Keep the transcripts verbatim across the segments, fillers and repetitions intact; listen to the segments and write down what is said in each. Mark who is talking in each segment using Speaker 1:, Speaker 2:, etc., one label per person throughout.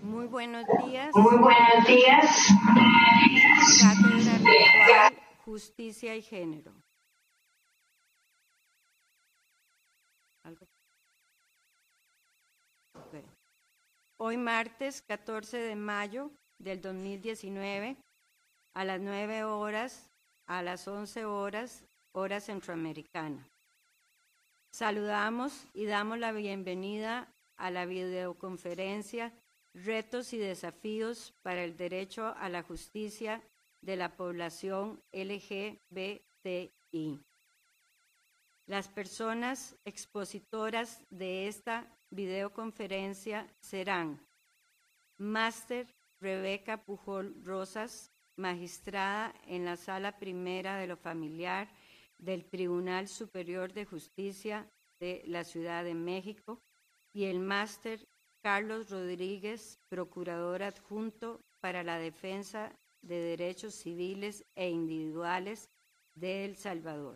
Speaker 1: Muy buenos días.
Speaker 2: Muy buenos días.
Speaker 1: Cátedra Virtual Justicia y Género. ¿Algo? Okay. Hoy martes catorce de mayo del dos mil diecinueve a las nueve horas, a las once horas, hora centroamericana. Saludamos y damos la bienvenida a la videoconferencia Retos y desafíos para el derecho a la justicia de la población L G B T I. Las personas expositoras de esta videoconferencia serán Máster Rebeca Pujol Rosas, magistrada en la Sala Primera de lo Familiar del Tribunal Superior de Justicia de la Ciudad de México, y el Máster Carlos Rodríguez, procurador adjunto para la defensa de derechos civiles e individuales de El Salvador.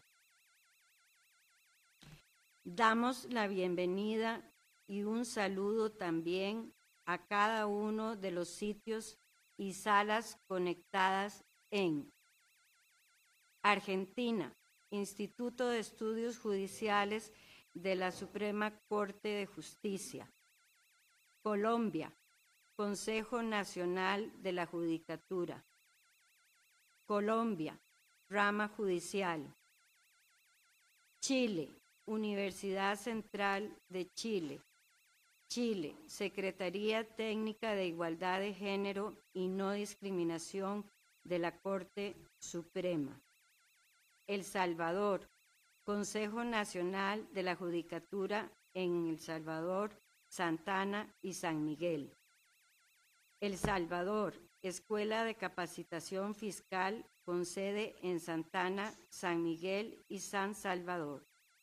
Speaker 1: Damos la bienvenida y un saludo también a cada uno de los sitios y salas conectadas en Argentina, Instituto de Estudios Judiciales de la Suprema Corte de Justicia. Colombia, Consejo Nacional de la Judicatura. Colombia, Rama Judicial. Chile, Universidad Central de Chile. Chile, Secretaría Técnica de Igualdad de Género y No Discriminación de la Corte Suprema. El Salvador, Consejo Nacional de la Judicatura en El Salvador, Santana y San Miguel. El Salvador, Escuela de Capacitación Fiscal con sede en Santana, San Miguel y San Salvador.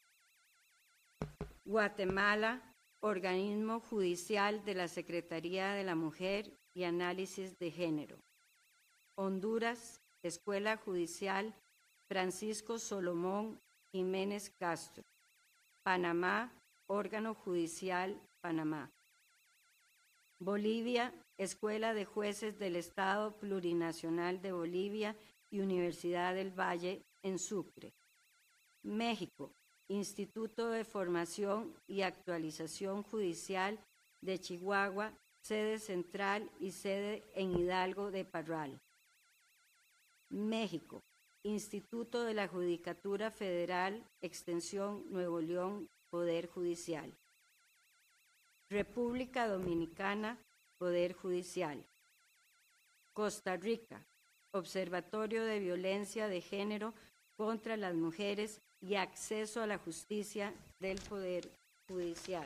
Speaker 1: Guatemala, Organismo Judicial de la Secretaría de la Mujer y Análisis de Género. Honduras, Escuela Judicial Francisco Solomón Jiménez Castro. Panamá, Órgano Judicial Panamá. Bolivia, Escuela de Jueces del Estado Plurinacional de Bolivia y Universidad del Valle en Sucre. México, Instituto de Formación y Actualización Judicial de Chihuahua, sede central y sede en Hidalgo de Parral. México, Instituto de la Judicatura Federal, Extensión Nuevo León, Poder Judicial. República Dominicana, Poder Judicial. Costa Rica, Observatorio de Violencia de Género contra las Mujeres y Acceso a la Justicia del Poder Judicial.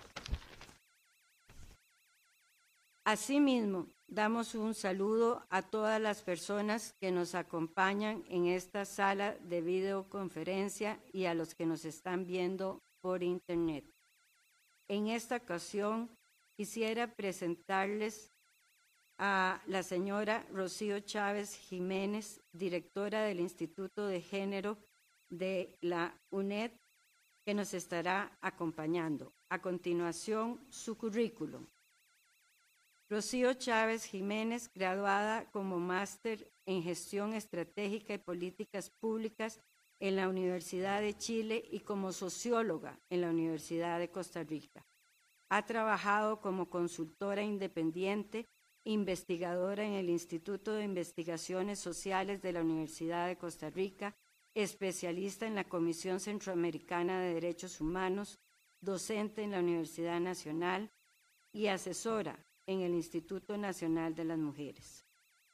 Speaker 1: Asimismo, damos un saludo a todas las personas que nos acompañan en esta sala de videoconferencia y a los que nos están viendo por internet. En esta ocasión, quisiera presentarles a la señora Rocío Chávez Jiménez, directora del Instituto de Género de la U N E D, que nos estará acompañando. A continuación, su currículum. Rocío Chávez Jiménez, graduada como máster en Gestión Estratégica y Políticas Públicas en la Universidad de Chile y como socióloga en la Universidad de Costa Rica. Ha trabajado como consultora independiente, investigadora en el Instituto de Investigaciones Sociales de la Universidad de Costa Rica, especialista en la Comisión Centroamericana de Derechos Humanos, docente en la Universidad Nacional y asesora en el Instituto Nacional de las Mujeres.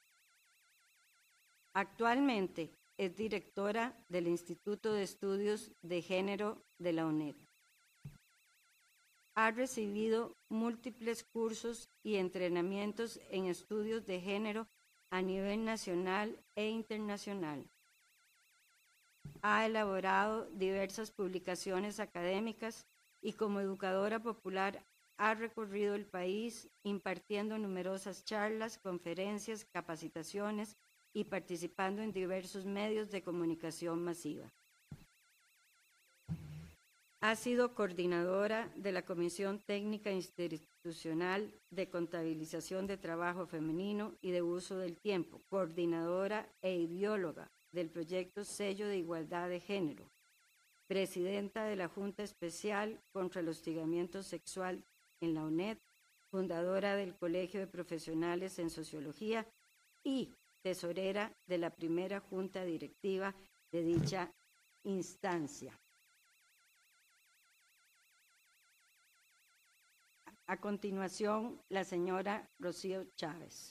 Speaker 1: Actualmente es directora del Instituto de Estudios de Género de la U N E D. Ha recibido múltiples cursos y entrenamientos en estudios de género a nivel nacional e internacional. Ha elaborado diversas publicaciones académicas y como educadora popular ha recorrido el país impartiendo numerosas charlas, conferencias, capacitaciones y participando en diversos medios de comunicación masiva. Ha sido coordinadora de la Comisión Técnica institucional de contabilización de trabajo femenino y de uso del tiempo, coordinadora e ideóloga del proyecto Sello de Igualdad de Género, presidenta de la Junta Especial contra el Hostigamiento Sexual en la UNED, fundadora del Colegio de Profesionales en Sociología y tesorera de la primera junta directiva de dicha instancia. A continuación, la señora Rocío Chávez.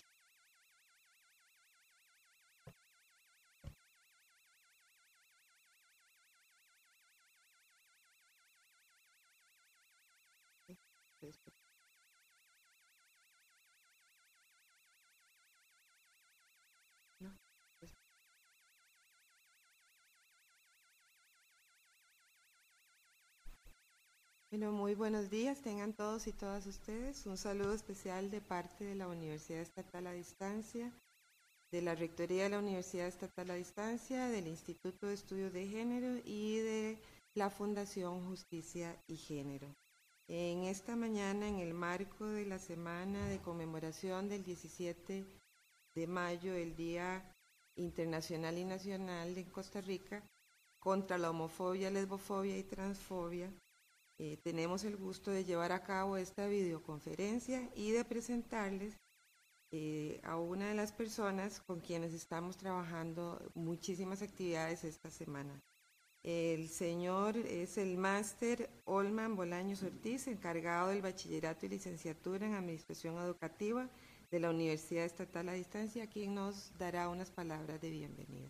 Speaker 2: Bueno, muy buenos días, tengan todos y todas ustedes. Un saludo especial de parte de la Universidad Estatal a Distancia, de la Rectoría de la Universidad Estatal a Distancia, del Instituto de Estudios de Género y de la Fundación Justicia y Género. En esta mañana, en el marco de la semana de conmemoración del diecisiete de mayo, el Día Internacional y Nacional en Costa Rica, contra la homofobia, lesbofobia y transfobia, Eh, tenemos el gusto de llevar a cabo esta videoconferencia y de presentarles eh, a una de las personas con quienes estamos trabajando muchísimas actividades esta semana. El señor es el máster Olman Bolaños Ortiz, encargado del bachillerato y licenciatura en Administración Educativa de la Universidad Estatal a Distancia, quien nos dará unas palabras de bienvenida.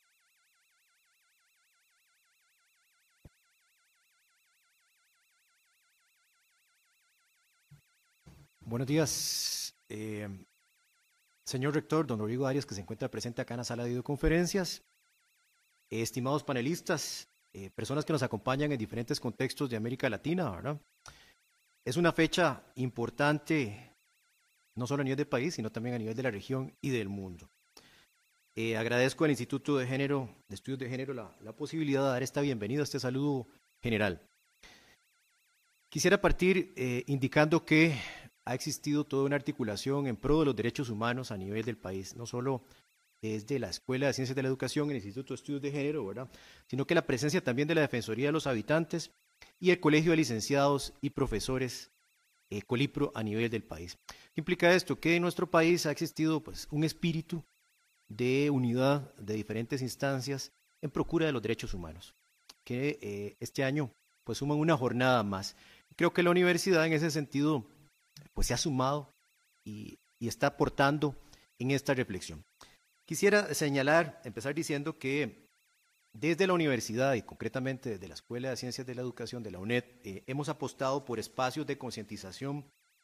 Speaker 3: Buenos días, eh, señor rector, don Rodrigo Arias, que se encuentra presente acá en la sala de videoconferencias, eh, estimados panelistas, eh, personas que nos acompañan en diferentes contextos de América Latina, ¿verdad? Es una fecha importante, no solo a nivel del país, sino también a nivel de la región y del mundo. Eh, agradezco al Instituto de Género, de Estudios de Género la, la posibilidad de dar esta bienvenida, este saludo general. Quisiera partir eh, indicando que ha existido toda una articulación en pro de los derechos humanos a nivel del país, no solo desde la Escuela de Ciencias de la Educación, el Instituto de Estudios de Género, ¿verdad?, sino que la presencia también de la Defensoría de los Habitantes y el Colegio de Licenciados y Profesores, eh, Colipro, a nivel del país. ¿Qué implica esto? Que en nuestro país ha existido pues, un espíritu de unidad de diferentes instancias en procura de los derechos humanos, que eh, este año pues suman una jornada más. Creo que la universidad en ese sentido pues se ha sumado y, y está aportando en esta reflexión. Quisiera señalar, empezar diciendo que desde la universidad y concretamente desde la Escuela de Ciencias de la Educación de la UNED, eh, hemos apostado por espacios de concientización,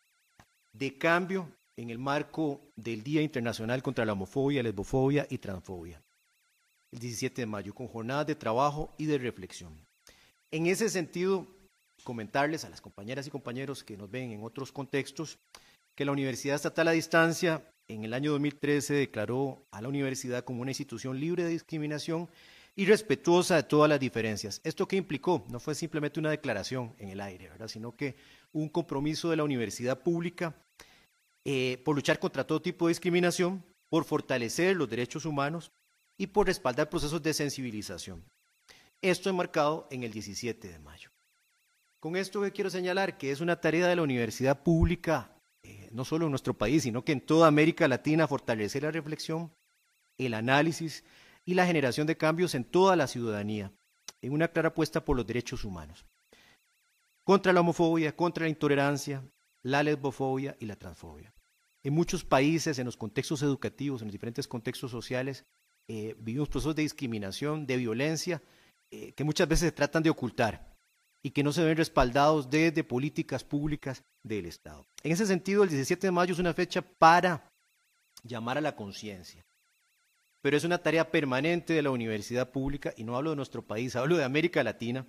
Speaker 3: de cambio en el marco del Día Internacional contra la Homofobia, Lesbofobia y Transfobia, el diecisiete de mayo, con jornadas de trabajo y de reflexión. En ese sentido, comentarles a las compañeras y compañeros que nos ven en otros contextos que la Universidad Estatal a Distancia en el año dos mil trece declaró a la universidad como una institución libre de discriminación y respetuosa de todas las diferencias. ¿Esto qué implicó? No fue simplemente una declaración en el aire, ¿verdad?, sino que un compromiso de la universidad pública eh, por luchar contra todo tipo de discriminación, por fortalecer los derechos humanos y por respaldar procesos de sensibilización. Esto enmarcado en el diecisiete de mayo. Con esto quiero señalar que es una tarea de la universidad pública, eh, no solo en nuestro país, sino que en toda América Latina, fortalecer la reflexión, el análisis y la generación de cambios en toda la ciudadanía, en una clara apuesta por los derechos humanos, contra la homofobia, contra la intolerancia, la lesbofobia y la transfobia. En muchos países, en los contextos educativos, en los diferentes contextos sociales, eh, vivimos procesos de discriminación, de violencia, eh, que muchas veces se tratan de ocultar y que no se ven respaldados desde políticas públicas del Estado. En ese sentido, el diecisiete de mayo es una fecha para llamar a la conciencia, pero es una tarea permanente de la universidad pública, y no hablo de nuestro país, hablo de América Latina,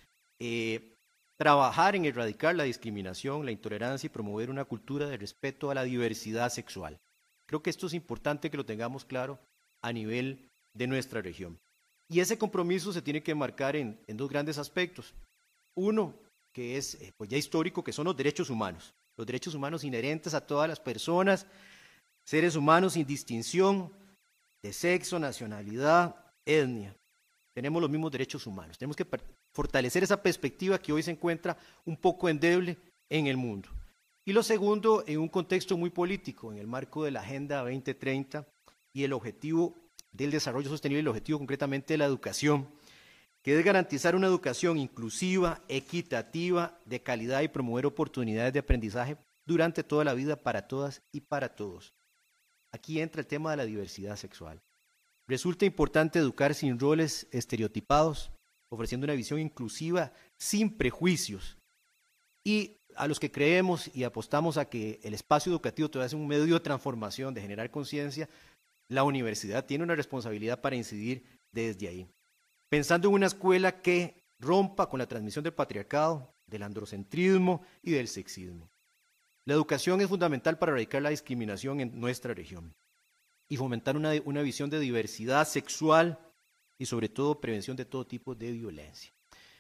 Speaker 3: eh, trabajar en erradicar la discriminación, la intolerancia y promover una cultura de respeto a la diversidad sexual. Creo que esto es importante que lo tengamos claro a nivel de nuestra región. Y ese compromiso se tiene que marcar en, en dos grandes aspectos. Uno, que es eh, pues ya histórico, que son los derechos humanos. los derechos humanos inherentes a todas las personas, seres humanos sin distinción de sexo, nacionalidad, etnia. Tenemos los mismos derechos humanos. Tenemos que fortalecer esa perspectiva que hoy se encuentra un poco endeble en el mundo. Y lo segundo, en un contexto muy político, en el marco de la Agenda veinte treinta y el objetivo del desarrollo sostenible, el objetivo concretamente de la educación, que es garantizar una educación inclusiva, equitativa, de calidad y promover oportunidades de aprendizaje durante toda la vida para todas y para todos. Aquí entra el tema de la diversidad sexual. Resulta importante educar sin roles estereotipados, ofreciendo una visión inclusiva sin prejuicios. Y a los que creemos y apostamos a que el espacio educativo todavía es un medio de transformación, de generar conciencia, la universidad tiene una responsabilidad para incidir desde ahí. Pensando en una escuela que rompa con la transmisión del patriarcado, del androcentrismo y del sexismo. La educación es fundamental para erradicar la discriminación en nuestra región y fomentar una, una visión de diversidad sexual y sobre todo prevención de todo tipo de violencia.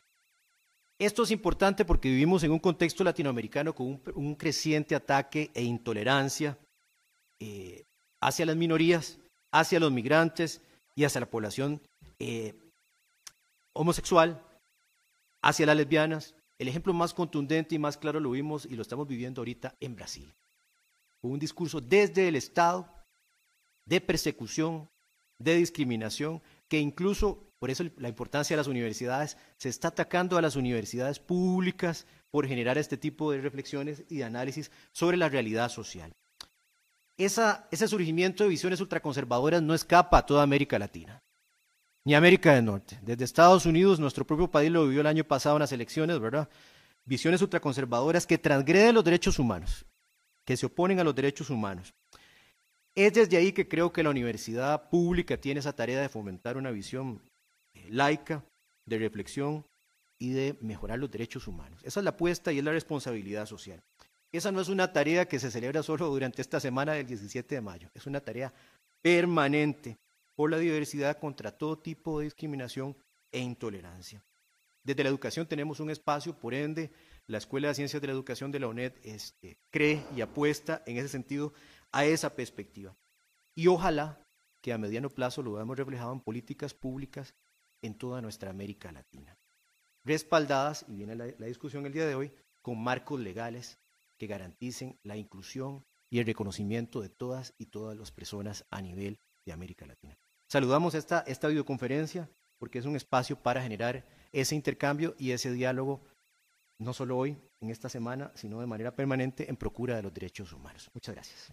Speaker 3: Esto es importante porque vivimos en un contexto latinoamericano con un, un creciente ataque e intolerancia eh, hacia las minorías, hacia los migrantes y hacia la población eh, homosexual, hacia las lesbianas. El ejemplo más contundente y más claro lo vimos y lo estamos viviendo ahorita en Brasil. Con un discurso desde el Estado de persecución, de discriminación, que incluso, por eso la importancia de las universidades, se está atacando a las universidades públicas por generar este tipo de reflexiones y de análisis sobre la realidad social. Esa, ese surgimiento de visiones ultraconservadoras no escapa a toda América Latina, ni América del Norte. Desde Estados Unidos, nuestro propio país lo vivió el año pasado en las elecciones, ¿verdad? Visiones ultraconservadoras que transgreden los derechos humanos, que se oponen a los derechos humanos. Es desde ahí que creo que la universidad pública tiene esa tarea de fomentar una visión eh, laica, de reflexión y de mejorar los derechos humanos. Esa es la apuesta y es la responsabilidad social. Esa no es una tarea que se celebra solo durante esta semana del diecisiete de mayo, es una tarea permanente por la diversidad contra todo tipo de discriminación e intolerancia. Desde la educación tenemos un espacio, por ende, la Escuela de Ciencias de la Educación de la UNED este, cree y apuesta en ese sentido a esa perspectiva. Y ojalá que a mediano plazo lo veamos reflejado en políticas públicas en toda nuestra América Latina, respaldadas, y viene la, la discusión el día de hoy, con marcos legales que garanticen la inclusión y el reconocimiento de todas y todas las personas a nivel de América Latina. Saludamos esta, esta videoconferencia porque es un espacio para generar ese intercambio y ese diálogo, no solo hoy, en esta semana, sino de manera permanente en procura de los derechos humanos. Muchas gracias.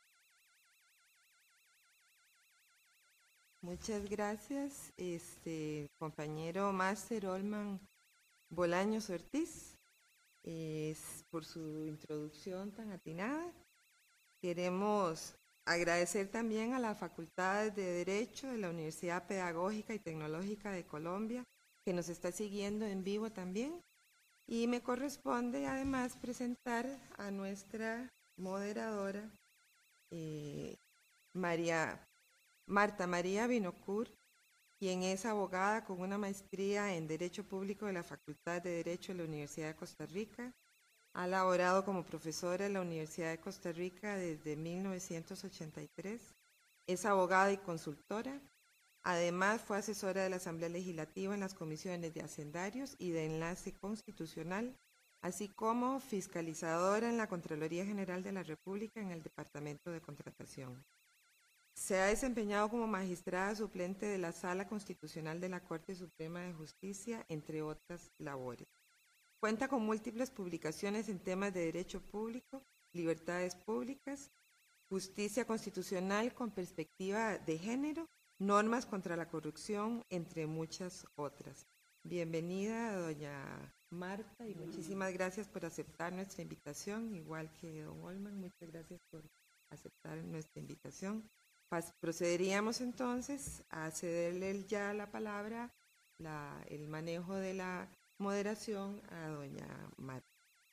Speaker 2: Muchas gracias, este, compañero Máster Olman Bolaños Ortiz, es, por su introducción tan atinada. Queremos agradecer también a las facultades de Derecho de la Universidad Pedagógica y Tecnológica de Colombia, que nos está siguiendo en vivo también. Y me corresponde además presentar a nuestra moderadora, eh, María, Marta María Binocur, quien es abogada con una maestría en Derecho Público de la Facultad de Derecho de la Universidad de Costa Rica. Ha laborado como profesora en la Universidad de Costa Rica desde mil novecientos ochenta y tres. Es abogada y consultora. Además, fue asesora de la Asamblea Legislativa en las comisiones de Hacendarios y de Enlace Constitucional, así como fiscalizadora en la Contraloría General de la República en el Departamento de Contratación. Se ha desempeñado como magistrada suplente de la Sala Constitucional de la Corte Suprema de Justicia, entre otras labores. Cuenta con múltiples publicaciones en temas de derecho público, libertades públicas, justicia constitucional con perspectiva de género, normas contra la corrupción, entre muchas otras. Bienvenida, doña Marta, y muchísimas gracias por aceptar nuestra invitación, igual que don Olman, muchas gracias por aceptar nuestra invitación. Pas procederíamos entonces a cederle ya la palabra, la, el manejo de la moderación a doña Marta.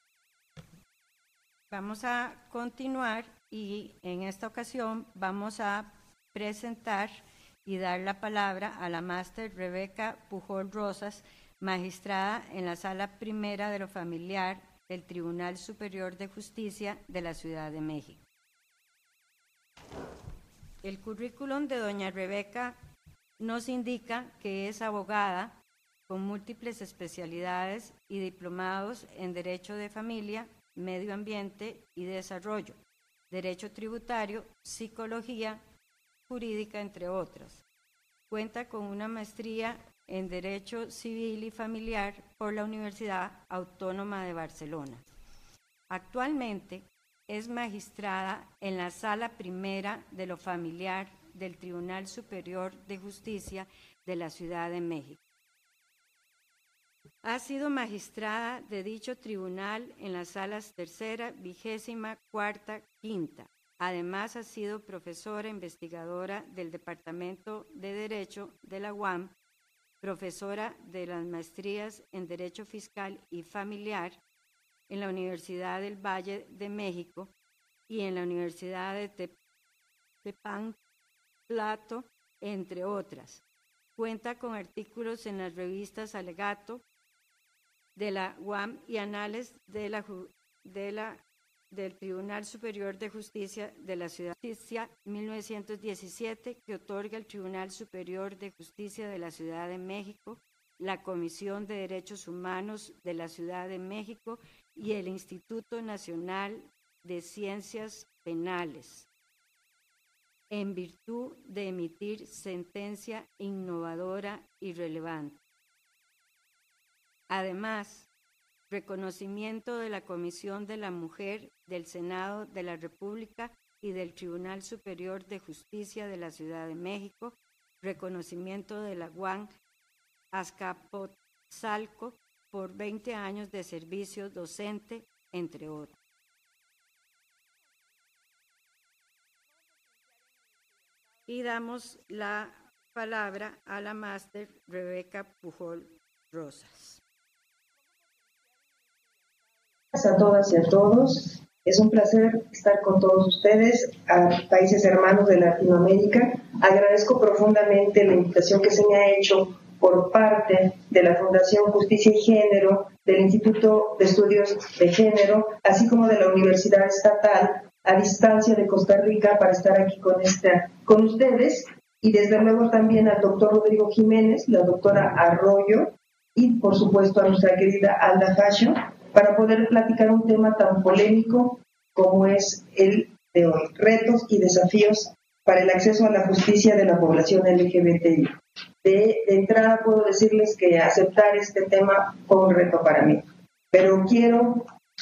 Speaker 1: Vamos a continuar y en esta ocasión vamos a presentar y dar la palabra a la máster Rebeca Pujol Rosas, magistrada en la Sala Primera de lo Familiar del Tribunal Superior de Justicia de la Ciudad de México. El currículum de doña Rebeca nos indica que es abogada con múltiples especialidades y diplomados en Derecho de Familia, Medio Ambiente y Desarrollo, Derecho Tributario, Psicología Jurídica, entre otras. Cuenta con una maestría en Derecho Civil y Familiar por la Universidad Autónoma de Barcelona. Actualmente es magistrada en la Sala Primera de lo Familiar del Tribunal Superior de Justicia de la Ciudad de México. Ha sido magistrada de dicho tribunal en las salas tercera, vigésima, cuarta, quinta. Además, ha sido profesora investigadora del Departamento de Derecho de la U A M, profesora de las maestrías en Derecho Fiscal y Familiar en la Universidad del Valle de México y en la Universidad de Tepán-Plato, entre otras. Cuenta con artículos en las revistas Alegato de la U A M y Anales de la, de la, del Tribunal Superior de Justicia de la Ciudad de Justicia mil novecientos diecisiete, que otorga el Tribunal Superior de Justicia de la Ciudad de México, la Comisión de Derechos Humanos de la Ciudad de México y el Instituto Nacional de Ciencias Penales, en virtud de emitir sentencia innovadora y relevante. Además, reconocimiento de la Comisión de la Mujer del Senado de la República y del Tribunal Superior de Justicia de la Ciudad de México, reconocimiento de la U A M Azcapotzalco por veinte años de servicio docente, entre otros. Y damos la palabra a la máster Rebeca Pujol Rosas.
Speaker 4: A todas y a todos, es un placer estar con todos ustedes, a países hermanos de Latinoamérica. Agradezco profundamente la invitación que se me ha hecho por parte de la Fundación Justicia y Género, del Instituto de Estudios de Género, así como de la Universidad Estatal a Distancia de Costa Rica, para estar aquí con, esta, con ustedes, y desde luego también al doctor Rodrigo Jiménez, la doctora Arroyo, y por supuesto a nuestra querida Alda Fascio, para poder platicar un tema tan polémico como es el de hoy, retos y desafíos para el acceso a la justicia de la población L G B T I. De, de entrada puedo decirles que aceptar este tema fue un reto para mí, pero quiero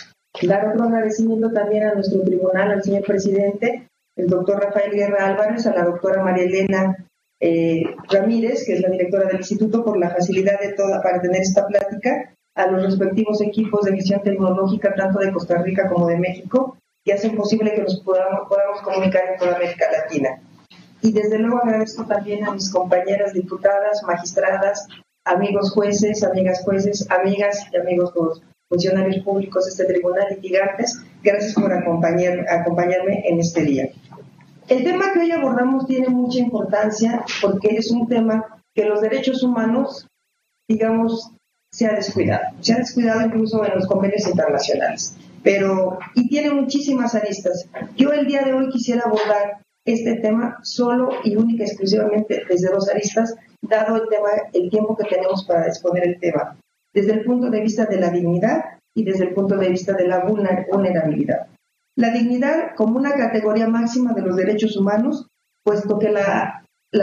Speaker 4: dar otro agradecimiento también a nuestro tribunal, al señor presidente, el doctor Rafael Guerra Álvarez, a la doctora María Elena eh, Ramírez, que es la directora del instituto, por la facilidad de toda para tener esta plática, a los respectivos equipos de visión tecnológica, tanto de Costa Rica como de México, que hacen posible que nos podamos, podamos comunicar en toda América Latina. Y desde luego agradezco también a mis compañeras diputadas, magistradas, amigos jueces, amigas jueces, amigas y amigos todos, funcionarios públicos de este tribunal, litigantes. Gracias por acompañar, acompañarme en este día. El tema que hoy abordamos tiene mucha importancia porque es un tema que los derechos humanos, digamos, se ha descuidado. Se ha descuidado incluso en los convenios internacionales. Pero, y tiene muchísimas aristas. Yo el día de hoy quisiera abordar este tema solo y única y exclusivamente desde dos aristas, dado el tema, el tiempo que tenemos para exponer el tema. Desde el punto de vista de la dignidad y desde el punto de vista de la vulnerabilidad. La dignidad como una categoría máxima de los derechos humanos, puesto que la,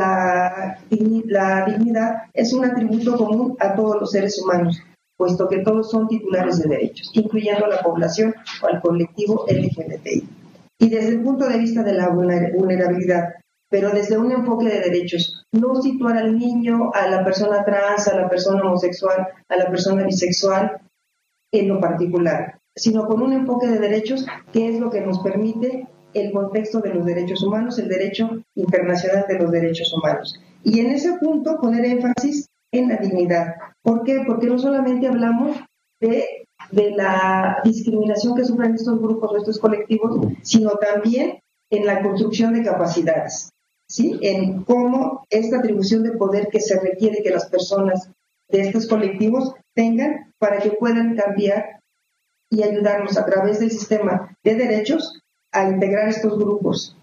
Speaker 4: la, la dignidad es un atributo común a todos los seres humanos, puesto que todos son titulares de derechos, incluyendo a la población o al colectivo L G B T I. Y desde el punto de vista de la vulnerabilidad, pero desde un enfoque de derechos, no situar al niño, a la persona trans, a la persona homosexual, a la persona bisexual en lo particular, sino con un enfoque de derechos que es lo que nos permite el contexto de los derechos humanos, el derecho internacional de los derechos humanos. Y en ese punto poner énfasis en la dignidad. ¿Por qué? Porque no solamente hablamos de, de la discriminación que sufren estos grupos o estos colectivos, sino también en la construcción de capacidades, ¿sí? En cómo esta atribución de poder que se requiere que las personas de estos colectivos tengan para que puedan cambiar y ayudarnos a través del sistema de derechos a integrar estos grupos.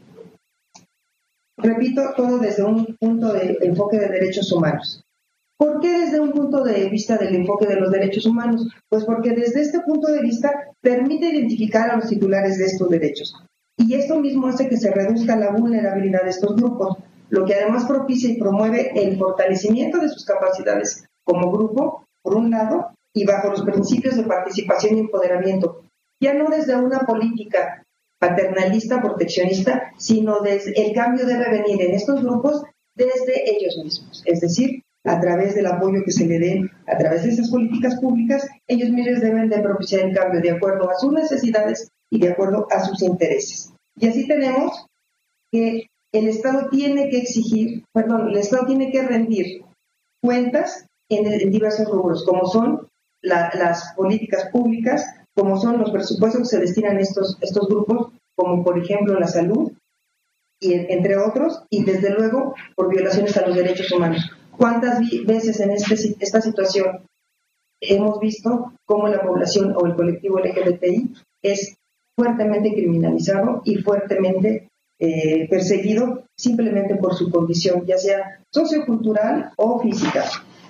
Speaker 4: Repito, todo desde un punto de enfoque de derechos humanos. ¿Por qué desde un punto de vista del enfoque de los derechos humanos? Pues porque desde este punto de vista permite identificar a los titulares de estos derechos. Y esto mismo hace que se reduzca la vulnerabilidad de estos grupos, lo que además propicia y promueve el fortalecimiento de sus capacidades como grupo, por un lado, y bajo los principios de participación y empoderamiento, ya no desde una política paternalista, proteccionista, sino desde el cambio debe venir en estos grupos desde ellos mismos, es decir, a través del apoyo que se le dé, a través de esas políticas públicas, ellos mismos deben de propiciar el cambio de acuerdo a sus necesidades y de acuerdo a sus intereses. Y así tenemos que el Estado tiene que exigir, perdón, el Estado tiene que rendir cuentas en, en diversos rubros, como son la, las políticas públicas, como son los presupuestos que se destinan a estos, estos grupos, como por ejemplo la salud, y entre otros, y desde luego por violaciones a los derechos humanos. ¿Cuántas veces en este, esta situación hemos visto cómo la población o el colectivo L G B T I es fuertemente criminalizado y fuertemente eh, perseguido simplemente por su condición, ya sea sociocultural o física?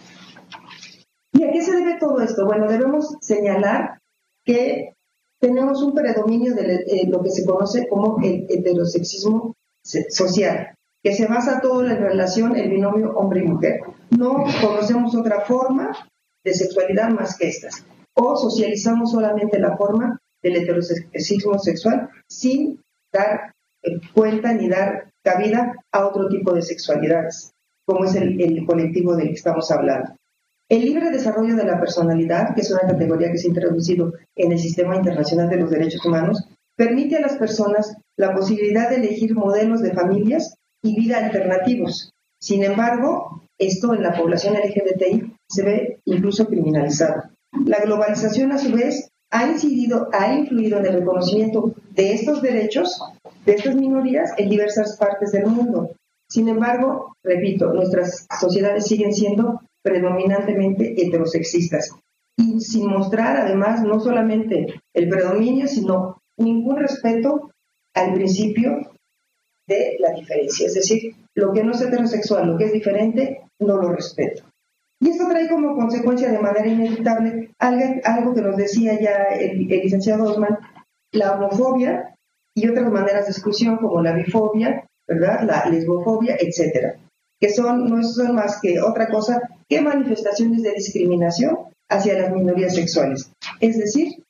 Speaker 4: ¿Y a qué se debe todo esto? Bueno, debemos señalar que tenemos un predominio de eh, lo que se conoce como el heterosexismo social, que se basa todo en relación el binomio hombre y mujer. No conocemos otra forma de sexualidad más que estas. O socializamos solamente la forma del heterosexismo sexual sin dar cuenta ni dar cabida a otro tipo de sexualidades, como es el, el colectivo del que estamos hablando. El libre desarrollo de la personalidad, que es una categoría que se ha introducido en el Sistema Internacional de los Derechos Humanos, permite a las personas la posibilidad de elegir modelos de familias y vida alternativos. Sin embargo, esto en la población L G B T I se ve incluso criminalizado. La globalización, a su vez, ha incidido, ha influido en el reconocimiento de estos derechos, de estas minorías, en diversas partes del mundo. Sin embargo, repito, nuestras sociedades siguen siendo predominantemente heterosexistas y sin mostrar, además, no solamente el predominio, sino ningún respeto al principio de la diferencia. Es decir, lo que no es heterosexual, lo que es diferente, no lo respeto. Y esto trae como consecuencia de manera inevitable algo, algo que nos decía ya el, el licenciado Osman, la homofobia y otras maneras de exclusión como la bifobia, ¿verdad?, la lesbofobia, etcétera, que son, no son más que otra cosa que manifestaciones de discriminación hacia las minorías sexuales. Es decir,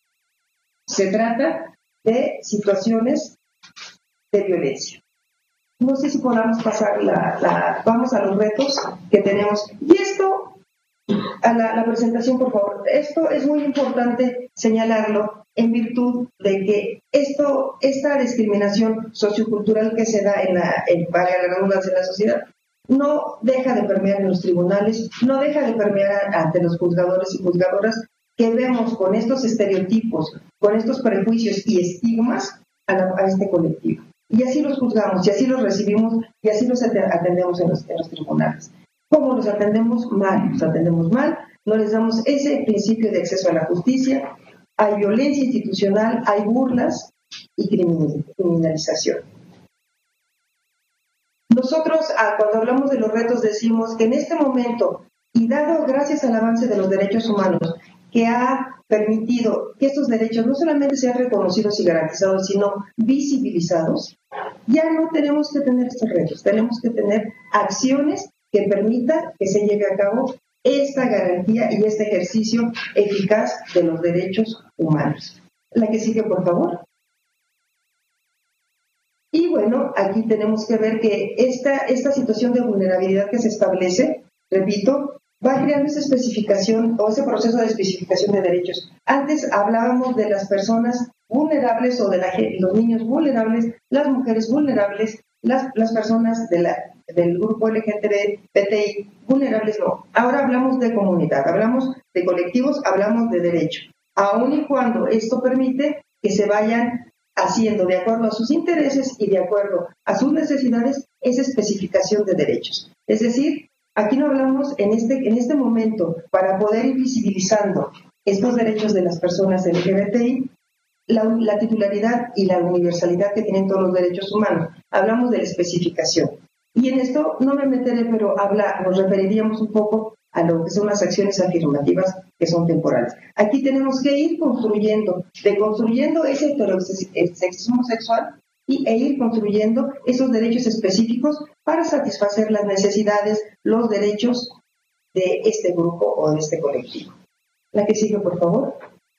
Speaker 4: se trata de situaciones de violencia. No sé si podamos pasar la, la vamos a los retos que tenemos. Y esto, a la, la presentación, por favor. Esto es muy importante señalarlo en virtud de que esto, esta discriminación sociocultural que se da en la, en, para la redundancia en la sociedad, no deja de permear en los tribunales, no deja de permear ante los juzgadores y juzgadoras que vemos con estos estereotipos, con estos prejuicios y estigmas a, la, a este colectivo. Y así los juzgamos, y así los recibimos, y así los atendemos en los, en los tribunales. ¿Cómo los atendemos? Mal, los atendemos mal, no les damos ese principio de acceso a la justicia, hay violencia institucional, hay burlas y criminalización. Nosotros, cuando hablamos de los retos, decimos que en este momento, y dado gracias al avance de los derechos humanos, que ha permitido que estos derechos no solamente sean reconocidos y garantizados, sino visibilizados, ya no tenemos que tener estos retos, tenemos que tener acciones que permitan que se lleve a cabo esta garantía y este ejercicio eficaz de los derechos humanos. La que sigue, por favor. Y bueno, aquí tenemos que ver que esta, esta situación de vulnerabilidad que se establece, repito, va creando esa especificación o ese proceso de especificación de derechos. Antes hablábamos de las personas vulnerables o de la, los niños vulnerables, las mujeres vulnerables, las, las personas de la, del grupo L G B T I vulnerables, no. Ahora hablamos de comunidad, hablamos de colectivos, hablamos de derecho. Aun y cuando esto permite que se vayan haciendo de acuerdo a sus intereses y de acuerdo a sus necesidades esa especificación de derechos. Es decir, aquí no hablamos en este, en este momento para poder ir visibilizando estos derechos de las personas L G B T I, la, la titularidad y la universalidad que tienen todos los derechos humanos. Hablamos de la especificación. Y en esto no me meteré, pero habla, nos referiríamos un poco a lo que son las acciones afirmativas que son temporales. Aquí tenemos que ir construyendo, deconstruyendo ese heterosexismo sexual y, e ir construyendo esos derechos específicos para satisfacer las necesidades, los derechos de este grupo o de este colectivo. La que sigue, por favor.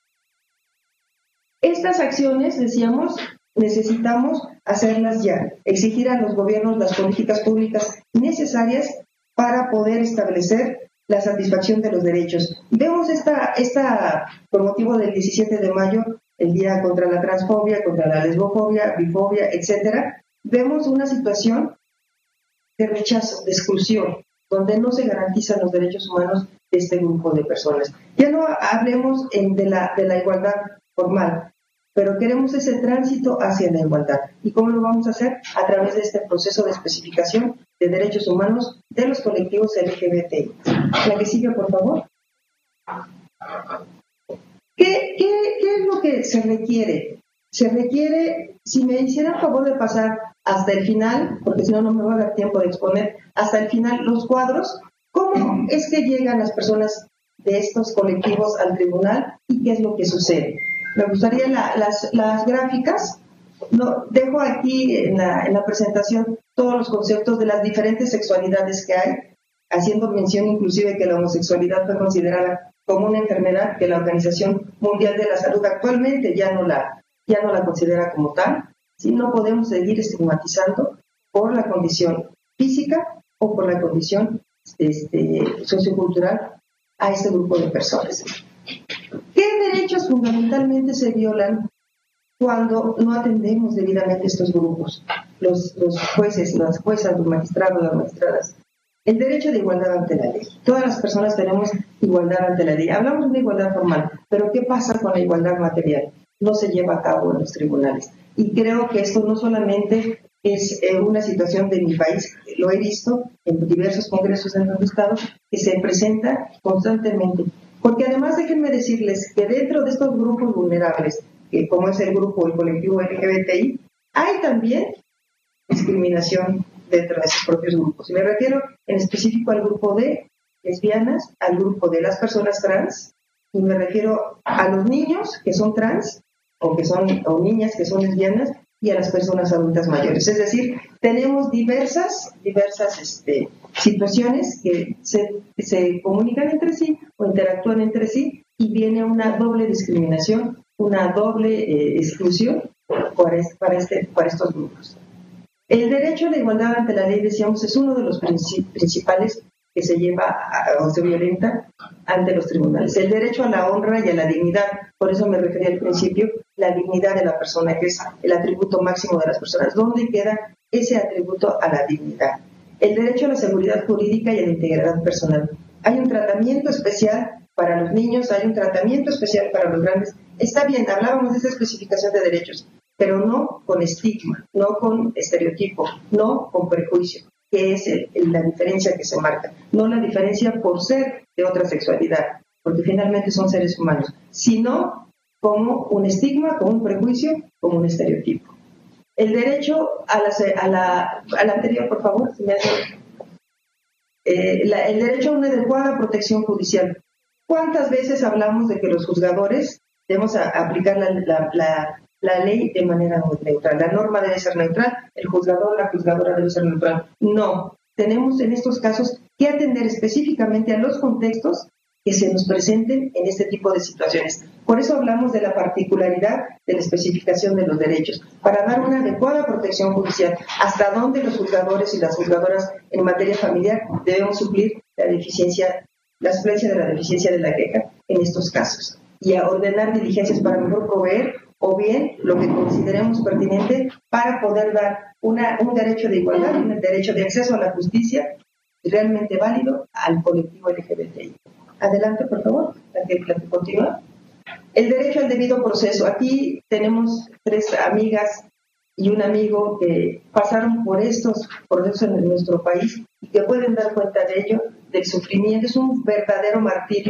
Speaker 4: Estas acciones, decíamos, necesitamos hacerlas ya, exigir a los gobiernos las políticas públicas necesarias para poder establecer la satisfacción de los derechos. Vemos esta, esta por motivo del diecisiete de mayo, el Día contra la Transfobia, contra la Lesbofobia, Bifobia, etcétera, vemos una situación de rechazo, de exclusión, donde no se garantizan los derechos humanos de este grupo de personas. Ya no hablemos en, de, la, de la igualdad formal, pero queremos ese tránsito hacia la igualdad. ¿Y cómo lo vamos a hacer? A través de este proceso de especificación de derechos humanos de los colectivos L G B T I. La que sigue, por favor. ¿Qué, qué, qué es lo que se requiere? Se requiere, si me hiciera el favor de pasar hasta el final, porque si no, no me va a dar tiempo de exponer, hasta el final los cuadros, ¿cómo es que llegan las personas de estos colectivos al tribunal y qué es lo que sucede? Me gustaría la, las, las gráficas. No, dejo aquí en la, en la presentación todos los conceptos de las diferentes sexualidades que hay, haciendo mención inclusive que la homosexualidad fue considerada como una enfermedad que la Organización Mundial de la Salud actualmente ya no la, ya no la considera como tal. ¿Sí? No podemos seguir estigmatizando por la condición física o por la condición este, sociocultural a este grupo de personas. ¿Qué derechos fundamentalmente se violan cuando no atendemos debidamente estos grupos? Los, los jueces, las juezas, los magistrados, las magistradas. El derecho de igualdad ante la ley. Todas las personas tenemos igualdad ante la ley. Hablamos de una igualdad formal, pero ¿qué pasa con la igualdad material? No se lleva a cabo en los tribunales. Y creo que esto no solamente es eh, una situación de mi país, lo he visto en diversos congresos en los estados, que se presenta constantemente. Porque además déjenme decirles que dentro de estos grupos vulnerables, que como es el grupo, el colectivo L G B T I, hay también discriminación dentro de esos propios grupos. Y me refiero en específico al grupo de lesbianas, al grupo de las personas trans, y me refiero a los niños que son trans, o que son o niñas que son lesbianas, y a las personas adultas mayores. Es decir, tenemos diversas, diversas este, situaciones que se, que se comunican entre sí o interactúan entre sí y viene una doble discriminación, una doble eh, exclusión para, este, para, este, para estos grupos. El derecho a la igualdad ante la ley, decíamos, es uno de los principales que se lleva a, o se violenta ante los tribunales. El derecho a la honra y a la dignidad, por eso me refería al principio, la dignidad de la persona, que es el atributo máximo de las personas. ¿Dónde queda ese atributo a la dignidad? El derecho a la seguridad jurídica y a la integridad personal. Hay un tratamiento especial para los niños, hay un tratamiento especial para los grandes. Está bien, hablábamos de esa especificación de derechos, pero no con estigma, no con estereotipo, no con prejuicio, que es el, la diferencia que se marca. No la diferencia por ser de otra sexualidad, porque finalmente son seres humanos, sino como un estigma, como un prejuicio, como un estereotipo. El derecho a la, a la, a la anterior, por favor, si me hace, eh, la, el derecho a una adecuada protección judicial. ¿Cuántas veces hablamos de que los juzgadores debemos a, a aplicar la, la, la, la ley de manera neutral? La norma debe ser neutral, el juzgador, la juzgadora debe ser neutral. No, tenemos en estos casos que atender específicamente a los contextos que se nos presenten en este tipo de situaciones. Por eso hablamos de la particularidad de la especificación de los derechos, para dar una adecuada protección judicial, hasta donde los juzgadores y las juzgadoras en materia familiar debemos suplir la deficiencia, la suplencia de la deficiencia de la queja en estos casos, y a ordenar diligencias para mejor proveer, o bien lo que consideremos pertinente para poder dar una, un derecho de igualdad, un derecho de acceso a la justicia realmente válido al colectivo L G B T I. Adelante, por favor, la que, la que continúa. El derecho al debido proceso. Aquí tenemos tres amigas y un amigo que pasaron por estos procesos en nuestro país y que pueden dar cuenta de ello, del sufrimiento. Es un verdadero martirio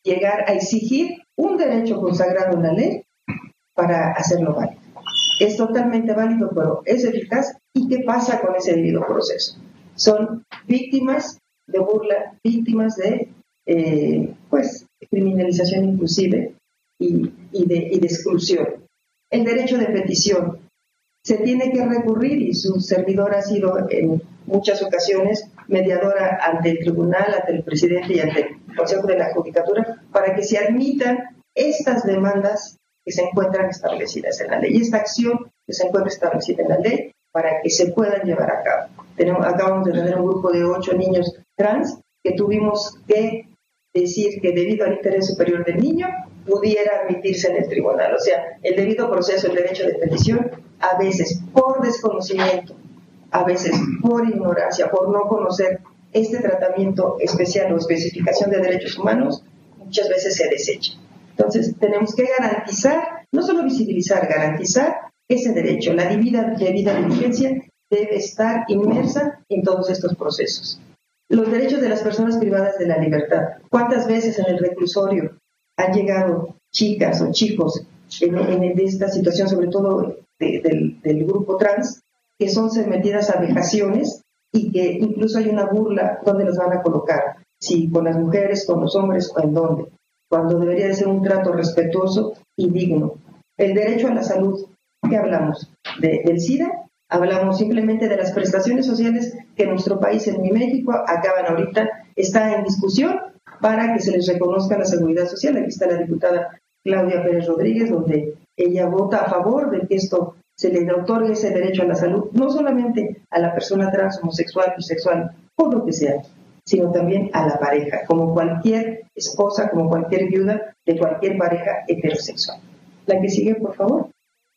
Speaker 4: llegar a exigir un derecho consagrado en la ley para hacerlo válido. Es totalmente válido, pero es eficaz. ¿Y qué pasa con ese debido proceso? Son víctimas de burla, víctimas de eh, pues, criminalización inclusive y, y, de, y de exclusión. El derecho de petición. Se tiene que recurrir, y su servidor ha sido en muchas ocasiones mediadora ante el tribunal, ante el presidente y ante el Consejo de la Judicatura, para que se admitan estas demandas que se encuentran establecidas en la ley, y esta acción que se encuentra establecida en la ley, para que se puedan llevar a cabo. Tenemos, acabamos de tener un grupo de ocho niños trans que tuvimos que decir que debido al interés superior del niño pudiera admitirse en el tribunal. O sea, el debido proceso, el derecho de petición, a veces por desconocimiento, a veces por ignorancia, por no conocer este tratamiento especial o especificación de derechos humanos, muchas veces se desecha. Entonces, tenemos que garantizar, no solo visibilizar, garantizar ese derecho. La debida, debida diligencia debe estar inmersa en todos estos procesos. Los derechos de las personas privadas de la libertad. ¿Cuántas veces en el reclusorio han llegado chicas o chicos en, en esta situación, sobre todo de, del, del grupo trans, que son sometidas a vejaciones y que incluso hay una burla donde los van a colocar? Si con las mujeres, con los hombres o en dónde, cuando debería de ser un trato respetuoso y digno. El derecho a la salud. ¿Qué hablamos? De, ¿Del SIDA? Hablamos simplemente de las prestaciones sociales que en nuestro país, en mi México, acaban ahorita, está en discusión para que se les reconozca la seguridad social. Aquí está la diputada Claudia Pérez Rodríguez, donde ella vota a favor de que esto se le otorgue ese derecho a la salud, no solamente a la persona trans, homosexual, bisexual, o lo que sea, sino también a la pareja, como cualquier esposa, como cualquier viuda de cualquier pareja heterosexual. La que sigue, por favor.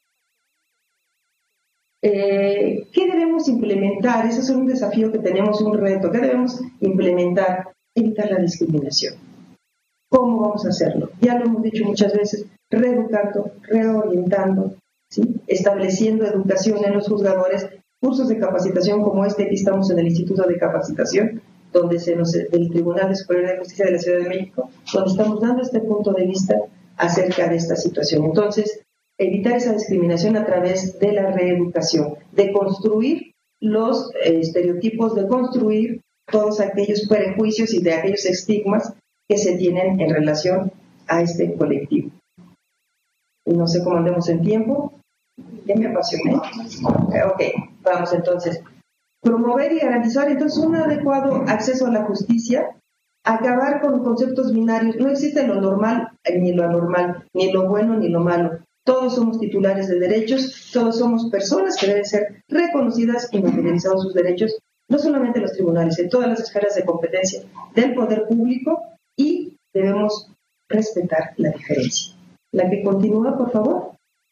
Speaker 4: Eh, ¿Qué debemos implementar? Ese es un desafío que tenemos, un reto. ¿Qué debemos implementar? Evitar la discriminación. ¿Cómo vamos a hacerlo? Ya lo hemos dicho muchas veces, reeducando, reorientando, ¿sí? Estableciendo educación en los juzgadores, cursos de capacitación como este. Aquí estamos en el Instituto de Capacitación, donde se nos, del Tribunal Superior de Justicia de la Ciudad de México, donde estamos dando este punto de vista acerca de esta situación. Entonces, evitar esa discriminación a través de la reeducación, de construir los eh, estereotipos, de construir todos aquellos prejuicios y de aquellos estigmas que se tienen en relación a este colectivo. No sé cómo andemos en tiempo. Ya me apasioné. Ok, vamos entonces. Promover y garantizar entonces un adecuado acceso a la justicia, acabar con conceptos binarios. No existe lo normal ni lo anormal, ni lo bueno ni lo malo. Todos somos titulares de derechos, todos somos personas que deben ser reconocidas y materializados sus derechos, no solamente en los tribunales, en todas las esferas de competencia del poder público, y debemos respetar la diferencia. La que continúa, por favor.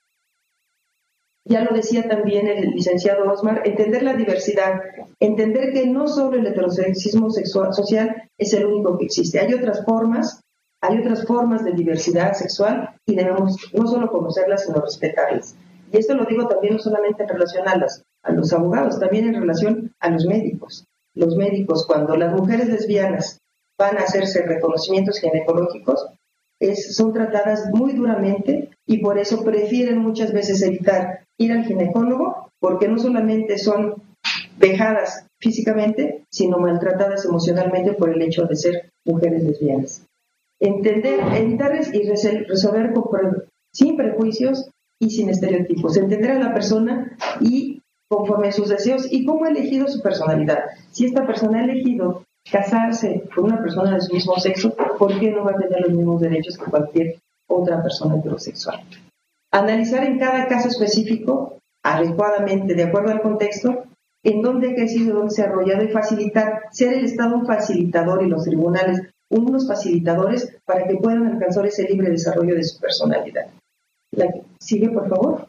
Speaker 4: Ya lo decía también el licenciado Osmar, entender la diversidad, entender que no solo el heterosexismo sexual, social es el único que existe. Hay otras formas, hay otras formas de diversidad sexual y debemos no solo conocerlas, sino respetarlas. Y esto lo digo también no solamente en relación a, las, a los abogados, también en relación a los médicos. Los médicos, cuando las mujeres lesbianas van a hacerse reconocimientos ginecológicos, es, son tratadas muy duramente y por eso prefieren muchas veces evitar ir al ginecólogo, porque no solamente son vejadas físicamente, sino maltratadas emocionalmente por el hecho de ser mujeres lesbianas. Entender, evitar y resolver con, sin prejuicios y sin estereotipos. Entender a la persona y conforme a sus deseos y cómo ha elegido su personalidad. Si esta persona ha elegido casarse con una persona de su mismo sexo, ¿por qué no va a tener los mismos derechos que cualquier otra persona heterosexual? Analizar en cada caso específico, adecuadamente, de acuerdo al contexto, en dónde ha crecido, dónde se ha desarrollado y facilitar, ser el Estado un facilitador y los tribunales unos facilitadores para que puedan alcanzar ese libre desarrollo de su personalidad. La que sigue, por favor.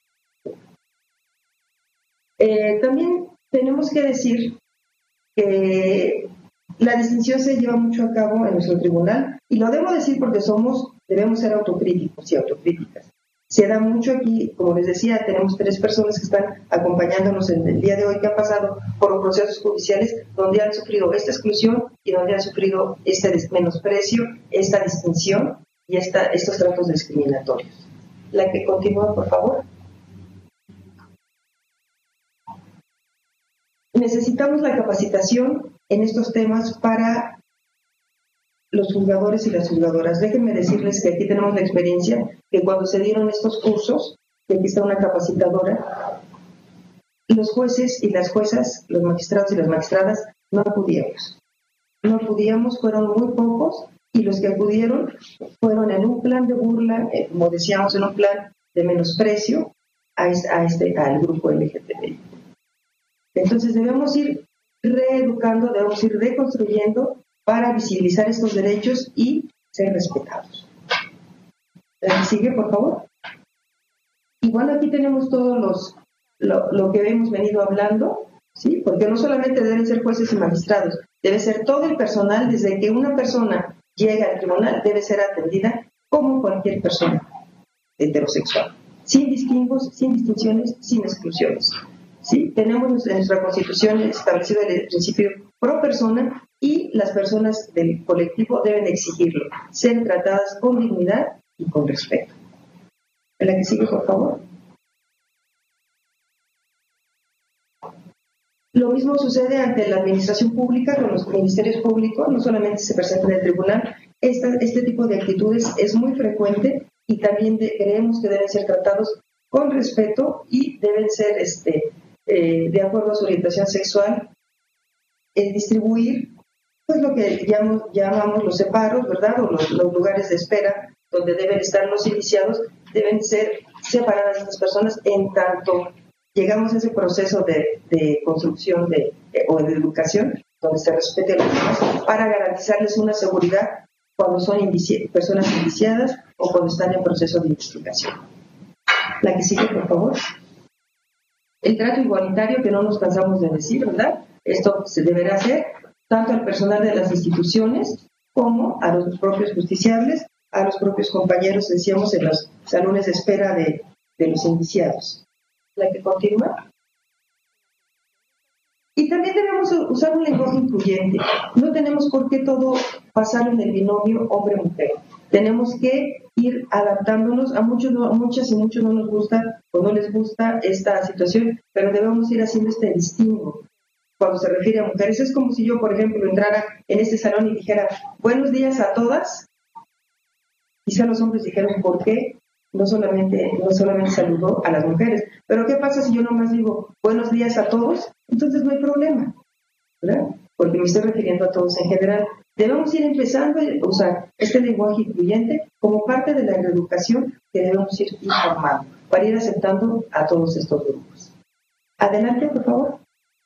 Speaker 4: Eh, también tenemos que decir que la distinción se lleva mucho a cabo en nuestro tribunal, y lo debo decir porque somos, debemos ser autocríticos y autocríticas. Se da mucho aquí, como les decía, tenemos tres personas que están acompañándonos en el día de hoy que han pasado por los procesos judiciales donde han sufrido esta exclusión y donde han sufrido este menosprecio, esta distinción y esta, estos tratos discriminatorios. La que continúa, por favor. Necesitamos la capacitación en estos temas para los juzgadores y las juzgadoras. Déjenme decirles que aquí tenemos la experiencia que cuando se dieron estos cursos, que aquí está una capacitadora, los jueces y las juezas, los magistrados y las magistradas, no acudíamos. No acudíamos, fueron muy pocos, y los que acudieron fueron en un plan de burla, eh, como decíamos, en un plan de menosprecio a este, a este, al grupo L G B T. Entonces debemos ir reeducando, debemos ir reconstruyendo para visibilizar estos derechos y ser respetados. Sigue, por favor. Igual aquí tenemos todos los lo, lo que hemos venido hablando, ¿sí? Porque no solamente deben ser jueces y magistrados, debe ser todo el personal, desde que una persona llega al tribunal, debe ser atendida como cualquier persona heterosexual, sin distingos, sin distinciones, sin exclusiones. ¿Sí? Tenemos en nuestra Constitución establecido el principio pro persona y las personas del colectivo deben exigirlo, ser tratadas con dignidad y con respeto. ¿En la que sigue, por favor? Lo mismo sucede ante la administración pública con los ministerios públicos, no solamente se presenta en el tribunal, esta, este tipo de actitudes es muy frecuente y también de, creemos que deben ser tratados con respeto y deben ser este, eh, de acuerdo a su orientación sexual, eh, distribuir pues lo que llamamos, llamamos los separos, ¿verdad? O los, los lugares de espera donde deben estar los indiciados, deben ser separadas estas personas en tanto llegamos a ese proceso de, de construcción de, de, o de educación, donde se respete los demás, para garantizarles una seguridad cuando son indici- personas indiciadas o cuando están en proceso de investigación. La que sigue, por favor. El trato igualitario, que no nos cansamos de decir, ¿verdad? Esto se deberá hacer tanto al personal de las instituciones como a los propios justiciables, a los propios compañeros, decíamos, en los salones de espera de, de los indiciados. La que continúa. Y también debemos usar un lenguaje incluyente. No tenemos por qué todo pasarlo en el binomio hombre-mujer. Tenemos que ir adaptándonos. A muchos, a muchas y muchos no nos gusta o no les gusta esta situación, pero debemos ir haciendo este distingo cuando se refiere a mujeres. Es como si yo, por ejemplo, entrara en este salón y dijera buenos días a todas. Quizá los hombres dijeron por qué no solamente, no solamente saludó a las mujeres. Pero ¿qué pasa si yo nomás digo buenos días a todos? Entonces no hay problema, ¿verdad? Porque me estoy refiriendo a todos en general. Debemos ir empezando a usar este lenguaje incluyente como parte de la reeducación que debemos ir informando para ir aceptando a todos estos grupos. Adelante, por favor.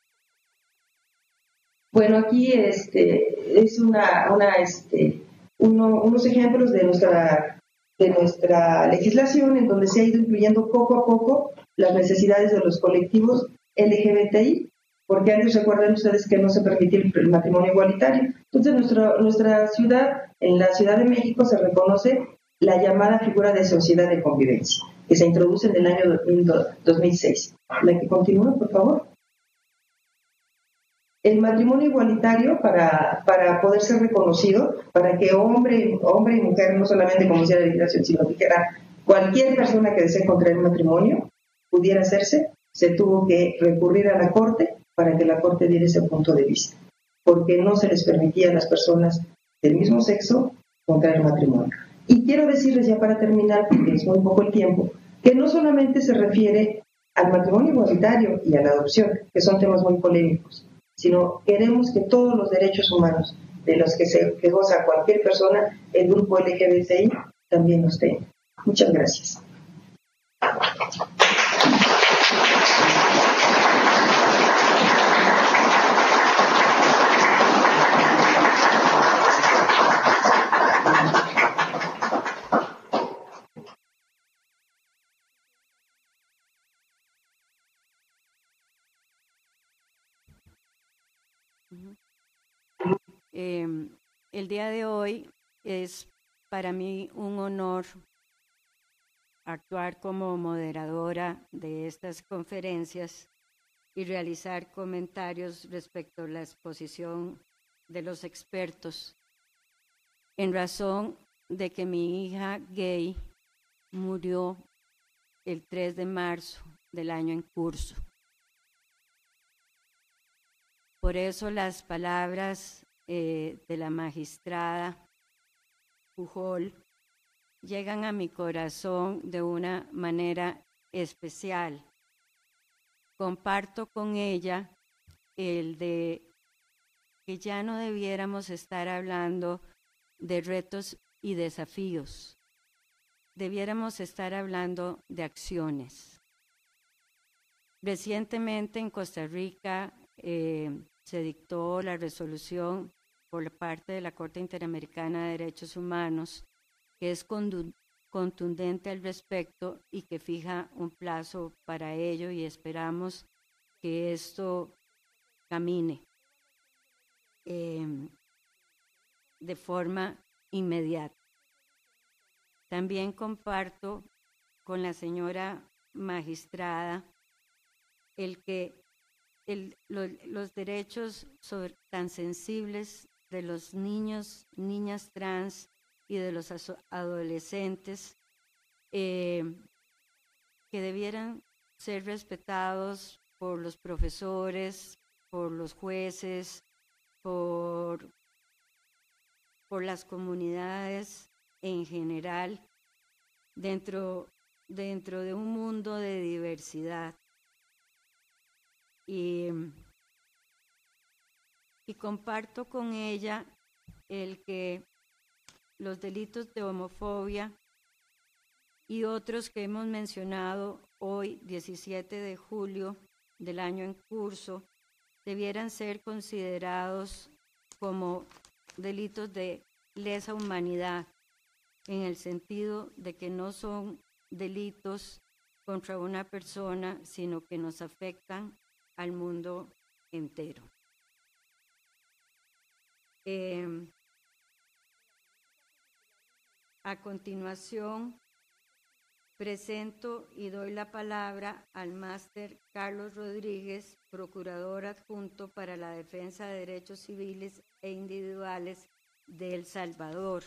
Speaker 4: Bueno, aquí este, es una, una, este, uno, unos ejemplos de nuestra de nuestra legislación, en donde se ha ido incluyendo poco a poco las necesidades de los colectivos L G B T I, porque antes recuerden ustedes que no se permitía el matrimonio igualitario. Entonces, nuestra, nuestra ciudad, en la Ciudad de México, se reconoce la llamada figura de sociedad de convivencia, que se introduce en el año dos mil seis. La que continúa, por favor. El matrimonio igualitario, para, para poder ser reconocido, para que hombre, hombre y mujer, no solamente como decía la legislación, sino que dijera cualquier persona que desee contraer matrimonio, pudiera hacerse, se tuvo que recurrir a la Corte para que la Corte diera ese punto de vista, porque no se les permitía a las personas del mismo sexo contraer matrimonio. Y quiero decirles ya para terminar, porque es muy poco el tiempo, que no solamente se refiere al matrimonio igualitario y a la adopción, que son temas muy polémicos, sino queremos que todos los derechos humanos de los que se que goza cualquier persona, el grupo L G B T I también los tenga. Muchas gracias.
Speaker 1: Eh, el día de hoy es para mí un honor actuar como moderadora de estas conferencias y realizar comentarios respecto a la exposición de los expertos, en razón de que mi hija gay murió el tres de marzo del año en curso. Por eso las palabras eh, de la magistrada Pujol llegan a mi corazón de una manera especial. Comparto con ella el de que ya no debiéramos estar hablando de retos y desafíos. Debiéramos estar hablando de acciones. Recientemente en Costa Rica eh, se dictó la resolución por parte de la Corte Interamericana de Derechos Humanos, que es contundente al respecto y que fija un plazo para ello, y esperamos que esto camine eh, de forma inmediata. También comparto con la señora magistrada el que el, lo, los derechos sobre, tan sensibles de los niños, niñas trans y de los adolescentes eh, que debieran ser respetados por los profesores, por los jueces, por, por las comunidades en general, dentro, dentro de un mundo de diversidad. Y, y comparto con ella el que los delitos de homofobia y otros que hemos mencionado hoy, diecisiete de julio del año en curso, debieran ser considerados como delitos de lesa humanidad, en el sentido de que no son delitos contra una persona, sino que nos afectan al mundo entero. Eh, a continuación, presento y doy la palabra al máster Carlos Rodríguez, procurador adjunto para la defensa de derechos civiles e individuales de El Salvador.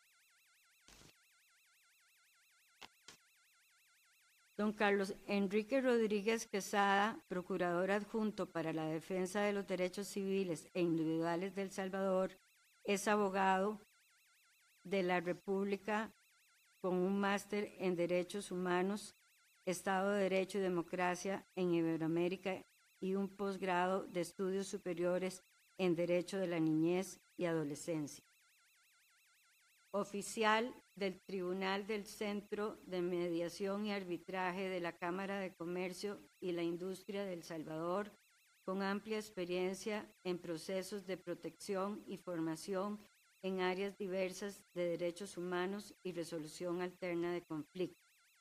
Speaker 1: Don Carlos Enrique Rodríguez Quesada, procurador adjunto para la defensa de los derechos civiles e individuales de El Salvador, es abogado de la República con un máster en Derechos Humanos, Estado de Derecho y Democracia en Iberoamérica y un posgrado de estudios superiores en Derecho de la Niñez y Adolescencia. Oficial del Tribunal del Centro de Mediación y Arbitraje de la Cámara de Comercio y la Industria de El Salvador, con amplia experiencia en procesos de protección y formación en áreas diversas de derechos humanos y resolución alterna de conflictos.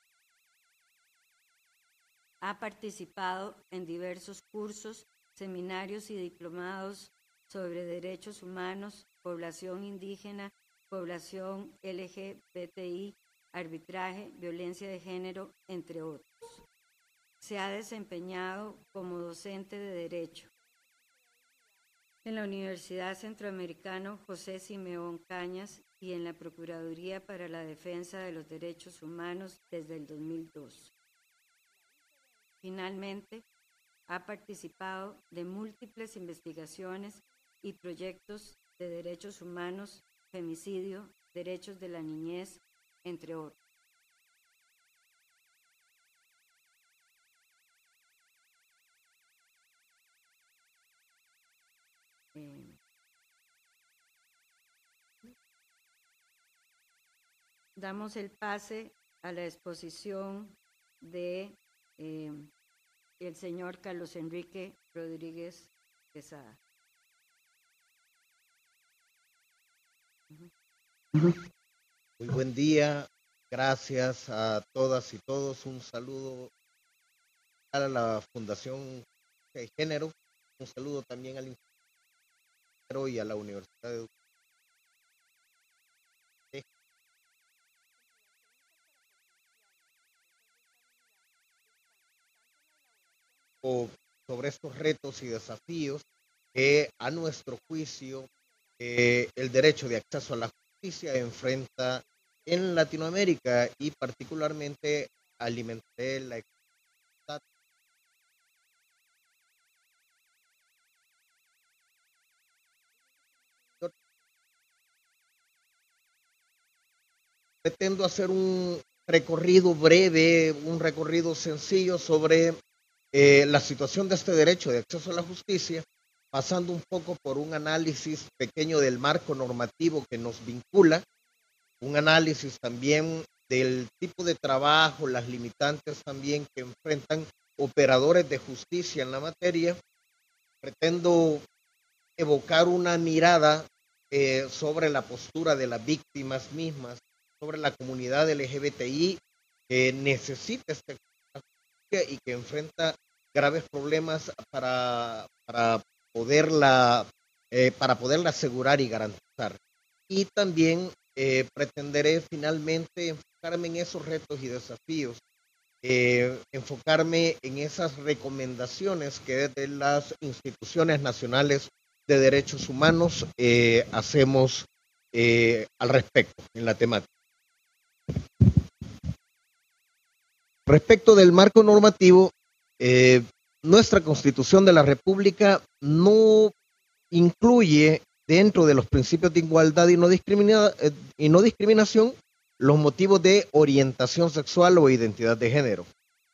Speaker 1: Ha participado en diversos cursos, seminarios y diplomados sobre derechos humanos, población indígena, población L G B T I, arbitraje, violencia de género, entre otros. Se ha desempeñado como docente de Derecho en la Universidad Centroamericana José Simeón Cañas y en la Procuraduría para la Defensa de los Derechos Humanos desde el dos mil dos. Finalmente, ha participado de múltiples investigaciones y proyectos de derechos humanos, femicidio, derechos de la niñez, entre otros. Eh, damos el pase a la exposición de eh, el señor Carlos Enrique Rodríguez Quesada.
Speaker 5: Muy buen día, gracias a todas y todos. Un saludo a la Fundación de Género, un saludo también al Instituto y a la Universidad de Educación. poco sobre estos retos y desafíos que a nuestro juicio eh, el derecho de acceso a la justicia enfrenta en Latinoamérica y particularmente alimenté la pretendo hacer un recorrido breve, un recorrido sencillo sobre eh, la situación de este derecho de acceso a la justicia, pasando un poco por un análisis pequeño del marco normativo que nos vincula, un análisis también del tipo de trabajo, las limitantes también que enfrentan operadores de justicia en la materia. Pretendo evocar una mirada eh, sobre la postura de las víctimas mismas, sobre la comunidad L G B T I que necesita esta justicia y que enfrenta graves problemas para, para, poderla, eh, para poderla asegurar y garantizar. Y también eh, pretenderé finalmente enfocarme en esos retos y desafíos, eh, enfocarme en esas recomendaciones que desde las instituciones nacionales de derechos humanos eh, hacemos eh, al respecto en la temática. Respecto del marco normativo, eh, nuestra Constitución de la República no incluye dentro de los principios de igualdad y no, discrimina, eh, y no discriminación los motivos de orientación sexual o identidad de género.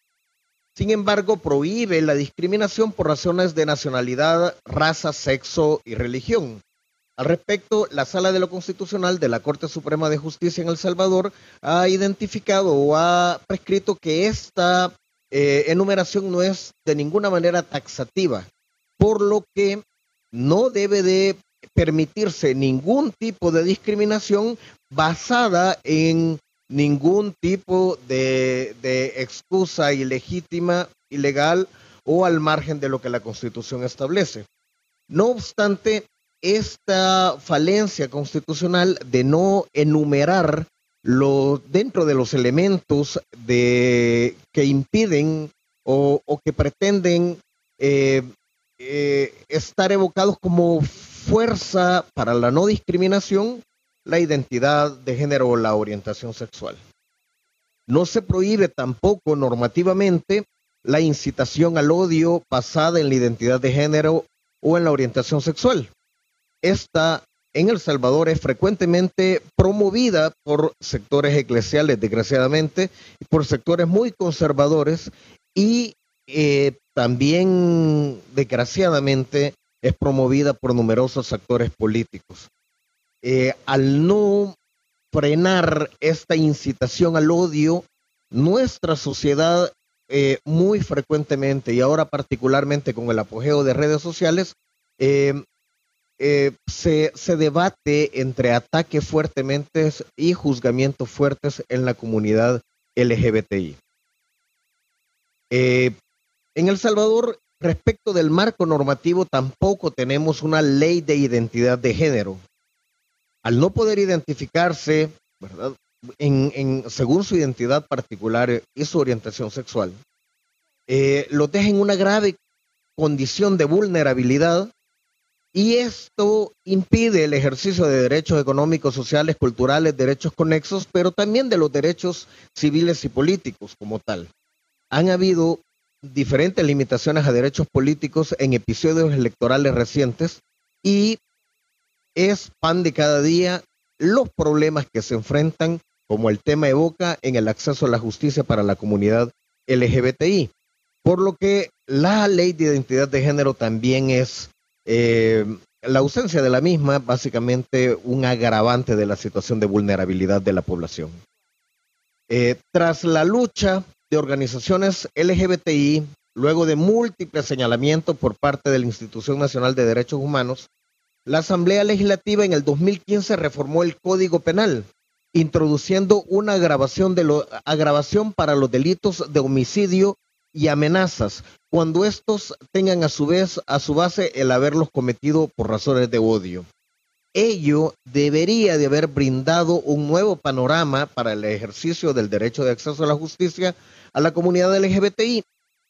Speaker 5: Sin embargo, prohíbe la discriminación por razones de nacionalidad, raza, sexo y religión. Al respecto, la Sala de lo Constitucional de la Corte Suprema de Justicia en El Salvador ha identificado o ha prescrito que esta eh, enumeración no es de ninguna manera taxativa, por lo que no debe de permitirse ningún tipo de discriminación basada en ningún tipo de, de excusa ilegítima, ilegal o al margen de lo que la Constitución establece. No obstante, esta falencia constitucional de no enumerar lo, dentro de los elementos de, que impiden o, o que pretenden eh, eh, estar evocados como fuerza para la no discriminación, la identidad de género o la orientación sexual. No se prohíbe tampoco normativamente la incitación al odio basada en la identidad de género o en la orientación sexual. Esta en El Salvador es frecuentemente promovida por sectores eclesiales, desgraciadamente, y por sectores muy conservadores y eh, también, desgraciadamente, es promovida por numerosos actores políticos. Eh, al no frenar esta incitación al odio, nuestra sociedad eh, muy frecuentemente y ahora particularmente con el apogeo de redes sociales, eh, Eh, se, se debate entre ataques fuertes y juzgamientos fuertes en la comunidad L G B T I. Eh, en El Salvador, respecto del marco normativo, tampoco tenemos una ley de identidad de género. Al no poder identificarse, ¿verdad?, en, en, según su identidad particular y su orientación sexual, eh, los deja en una grave condición de vulnerabilidad. Y esto impide el ejercicio de derechos económicos, sociales, culturales, derechos conexos, pero también de los derechos civiles y políticos como tal. Han habido diferentes limitaciones a derechos políticos en episodios electorales recientes y es pan de cada día los problemas que se enfrentan, como el tema evoca, en el acceso a la justicia para la comunidad L G B T I. Por lo que la ley de identidad de género también es Eh, la ausencia de la misma, básicamente un agravante de la situación de vulnerabilidad de la población. Eh, tras la lucha de organizaciones L G B T I, luego de múltiples señalamientos por parte de la Institución Nacional de Derechos Humanos, la Asamblea Legislativa en el dos mil quince reformó el Código Penal, introduciendo una agravación, de lo, agravación para los delitos de homicidio y amenazas, cuando estos tengan a su vez a su base el haberlos cometido por razones de odio. Ello debería de haber brindado un nuevo panorama para el ejercicio del derecho de acceso a la justicia a la comunidad L G B T I,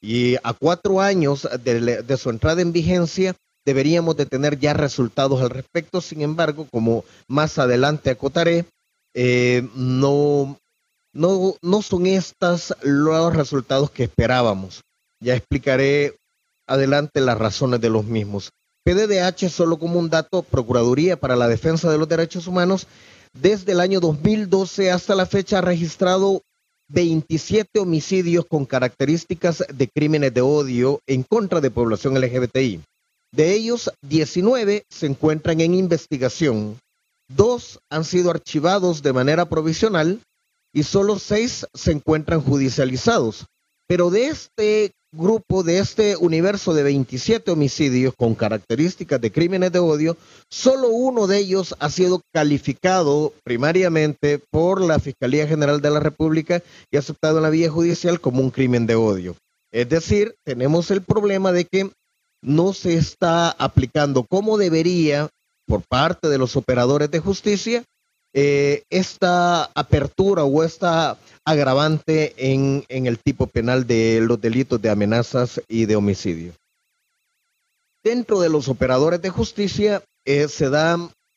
Speaker 5: Y a cuatro años de, de su entrada en vigencia, deberíamos de tener ya resultados al respecto. Sin embargo, como más adelante acotaré, eh, no, no, no son estos los resultados que esperábamos. Ya explicaré adelante las razones de los mismos. P D D H, solo como un dato, Procuraduría para la Defensa de los Derechos Humanos, desde el año dos mil doce hasta la fecha ha registrado veintisiete homicidios con características de crímenes de odio en contra de población L G B T I. De ellos, diecinueve se encuentran en investigación, dos han sido archivados de manera provisional y solo seis se encuentran judicializados. Pero de este grupo, de este universo de veintisiete homicidios con características de crímenes de odio, solo uno de ellos ha sido calificado primariamente por la Fiscalía General de la República y aceptado en la vía judicial como un crimen de odio. Es decir, tenemos el problema de que no se está aplicando como debería por parte de los operadores de justicia eh, esta apertura o esta agravante en, en el tipo penal de los delitos de amenazas y de homicidio. Dentro de los operadores de justicia eh, se da,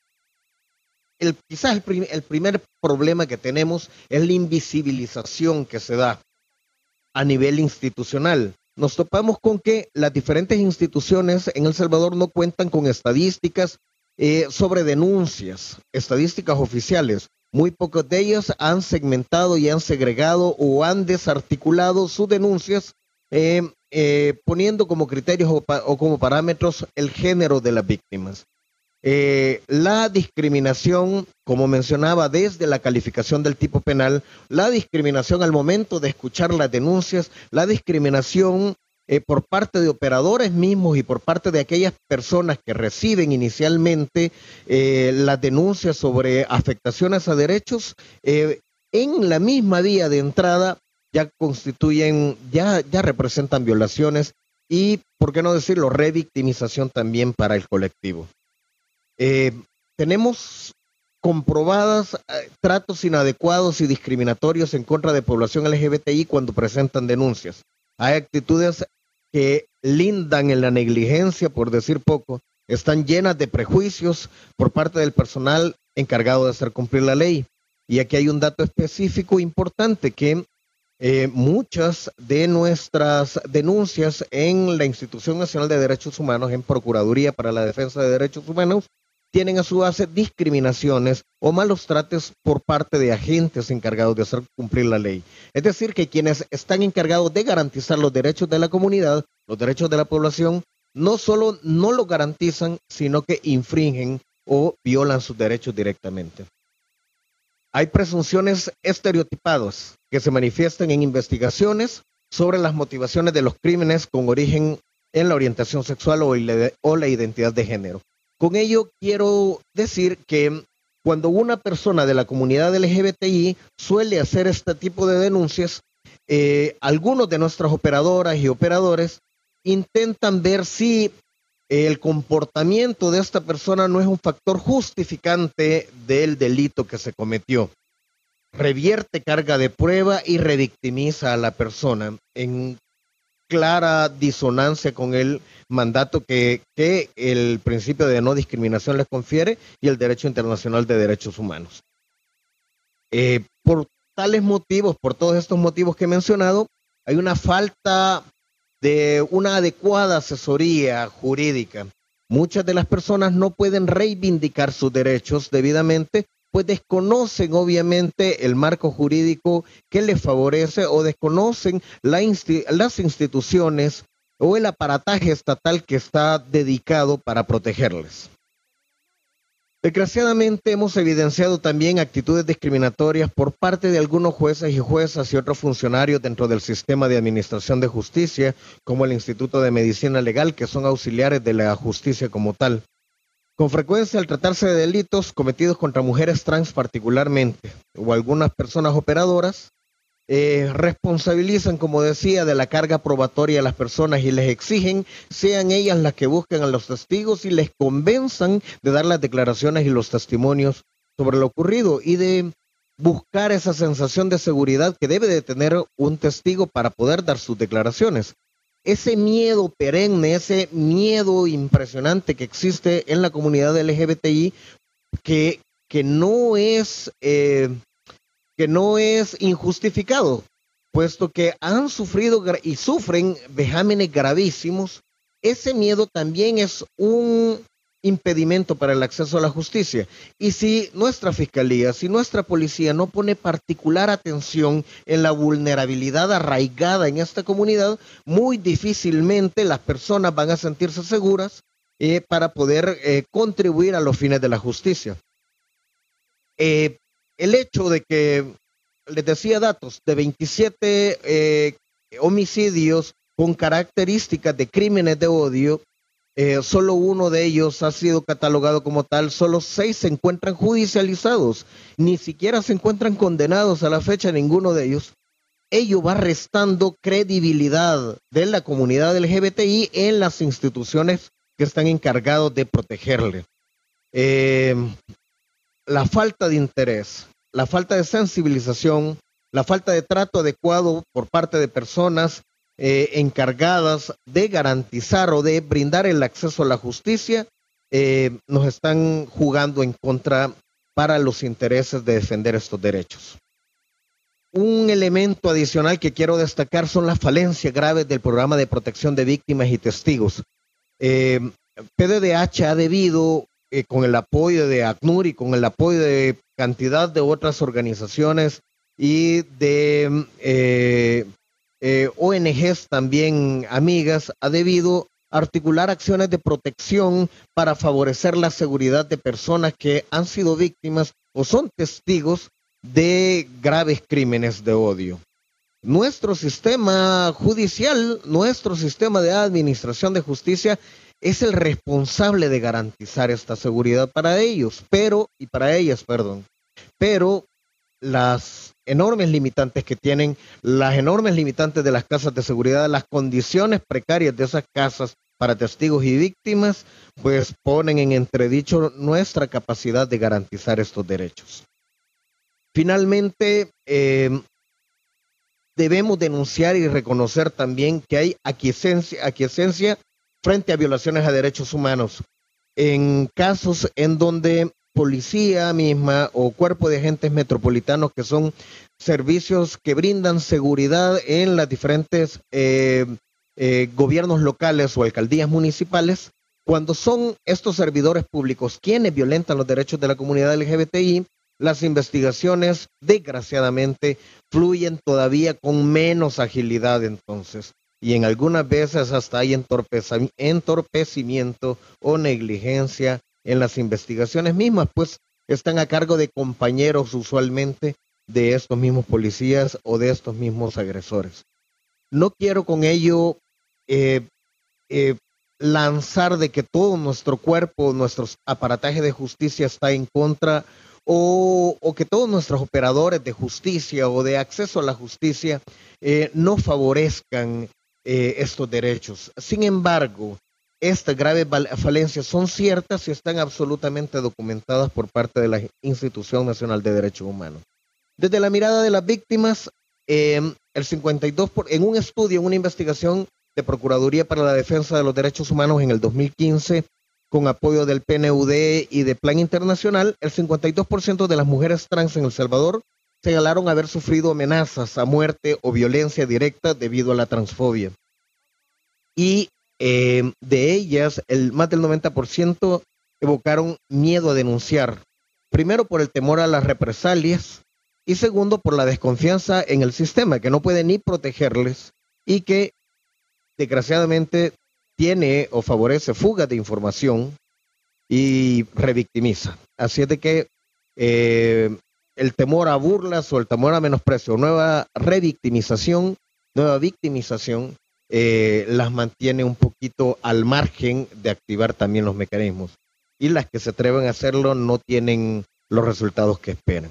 Speaker 5: el, quizás el, prim, el primer problema que tenemos es la invisibilización que se da a nivel institucional. Nos topamos con que las diferentes instituciones en El Salvador no cuentan con estadísticas eh, sobre denuncias, estadísticas oficiales. Muy pocos de ellos han segmentado y han segregado o han desarticulado sus denuncias eh, eh, poniendo como criterios o, pa o como parámetros el género de las víctimas. Eh, la discriminación, como mencionaba, desde la calificación del tipo penal, la discriminación al momento de escuchar las denuncias, la discriminación eh, por parte de operadores mismos y por parte de aquellas personas que reciben inicialmente eh, las denuncias sobre afectaciones a derechos, eh, en la misma vía de entrada ya constituyen, ya, ya representan violaciones y, por qué no decirlo, revictimización también para el colectivo. Eh, tenemos comprobadas eh, tratos inadecuados y discriminatorios en contra de población L G B T I cuando presentan denuncias. Hay actitudes que lindan en la negligencia, por decir poco, están llenas de prejuicios por parte del personal encargado de hacer cumplir la ley. Y aquí hay un dato específico importante, que eh, muchas de nuestras denuncias en la Institución Nacional de Derechos Humanos, en Procuraduría para la Defensa de Derechos Humanos, tienen a su base discriminaciones o malos tratos por parte de agentes encargados de hacer cumplir la ley. Es decir, que quienes están encargados de garantizar los derechos de la comunidad, los derechos de la población, no solo no los garantizan, sino que infringen o violan sus derechos directamente. Hay presunciones estereotipadas que se manifiestan en investigaciones sobre las motivaciones de los crímenes con origen en la orientación sexual o, o la identidad de género. Con ello quiero decir que cuando una persona de la comunidad L G B T I suele hacer este tipo de denuncias, eh, algunos de nuestras operadoras y operadores intentan ver si el comportamiento de esta persona no es un factor justificante del delito que se cometió. Revierte carga de prueba y revictimiza a la persona en clara disonancia con el mandato que, que el principio de no discriminación les confiere y el derecho internacional de derechos humanos. Eh, por tales motivos, por todos estos motivos que he mencionado, hay una falta de una adecuada asesoría jurídica. Muchas de las personas no pueden reivindicar sus derechos debidamente, pues desconocen obviamente el marco jurídico que les favorece o desconocen la insti- las instituciones o el aparataje estatal que está dedicado para protegerles. Desgraciadamente hemos evidenciado también actitudes discriminatorias por parte de algunos jueces y juezas y otros funcionarios dentro del sistema de administración de justicia, como el Instituto de Medicina Legal, que son auxiliares de la justicia como tal. Con frecuencia, al tratarse de delitos cometidos contra mujeres trans particularmente, o algunas personas operadoras, eh, responsabilizan, como decía, de la carga probatoria a las personas y les exigen, sean ellas las que busquen a los testigos y les convenzan de dar las declaraciones y los testimonios sobre lo ocurrido y de buscar esa sensación de seguridad que debe de tener un testigo para poder dar sus declaraciones. ese miedo perenne, ese miedo impresionante que existe en la comunidad L G B T I, que, que, no, es, eh, que no es injustificado, puesto que han sufrido y sufren vejámenes gravísimos. Ese miedo también es un impedimento para el acceso a la justicia. Y si nuestra fiscalía, si nuestra policía no pone particular atención en la vulnerabilidad arraigada en esta comunidad, muy difícilmente las personas van a sentirse seguras eh, para poder eh, contribuir a los fines de la justicia. Eh, el hecho de que, les decía datos, de veintisiete eh, homicidios con características de crímenes de odio, Eh, solo uno de ellos ha sido catalogado como tal, solo seis se encuentran judicializados, ni siquiera se encuentran condenados a la fecha ninguno de ellos. Ello va restando credibilidad de la comunidad L G B T I en las instituciones que están encargados de protegerle. Eh, la falta de interés, la falta de sensibilización, la falta de trato adecuado por parte de personas Eh, encargadas de garantizar o de brindar el acceso a la justicia, eh, nos están jugando en contra para los intereses de defender estos derechos. Un elemento adicional que quiero destacar son las falencias graves del programa de protección de víctimas y testigos. Eh, P D D H ha debido, eh, con el apoyo de ACNUR y con el apoyo de cantidad de otras organizaciones y de eh, Eh, O N Ges también amigas, ha debido articular acciones de protección para favorecer la seguridad de personas que han sido víctimas o son testigos de graves crímenes de odio. Nuestro sistema judicial, nuestro sistema de administración de justicia es el responsable de garantizar esta seguridad para ellos, pero, y para ellas, perdón, pero las enormes limitantes que tienen, las enormes limitantes de las casas de seguridad, las condiciones precarias de esas casas para testigos y víctimas, pues ponen en entredicho nuestra capacidad de garantizar estos derechos. Finalmente, eh, debemos denunciar y reconocer también que hay aquiescencia, aquiescencia frente a violaciones a derechos humanos. En casos en donde policía misma o cuerpo de agentes metropolitanos, que son servicios que brindan seguridad en las diferentes eh, eh, gobiernos locales o alcaldías municipales, cuando son estos servidores públicos quienes violentan los derechos de la comunidad L G B T I, las investigaciones desgraciadamente fluyen todavía con menos agilidad entonces, y en algunas veces hasta hay entorpecimiento o negligencia en las investigaciones mismas, pues están a cargo de compañeros usualmente de estos mismos policías o de estos mismos agresores. No quiero con ello eh, eh, lanzar de que todo nuestro cuerpo, nuestro aparataje de justicia está en contra, o, o que todos nuestros operadores de justicia o de acceso a la justicia eh, no favorezcan eh, estos derechos. Sin embargo, estas graves falencias son ciertas y están absolutamente documentadas por parte de la Institución Nacional de Derechos Humanos. Desde la mirada de las víctimas, eh, el cincuenta y dos por, en un estudio, en una investigación de Procuraduría para la Defensa de los Derechos Humanos en el dos mil quince, con apoyo del P N U D y de Plan Internacional, el cincuenta y dos por ciento de las mujeres trans en El Salvador señalaron haber sufrido amenazas a muerte o violencia directa debido a la transfobia. Y Eh, de ellas, el más del noventa por ciento evocaron miedo a denunciar, primero por el temor a las represalias y segundo por la desconfianza en el sistema, que no puede ni protegerles y que desgraciadamente tiene o favorece fugas de información y revictimiza. Así es de que eh, el temor a burlas o el temor a menosprecio, nueva revictimización, nueva victimización, Eh, las mantiene un poquito al margen de activar también los mecanismos, y las que se atreven a hacerlo no tienen los resultados que esperan.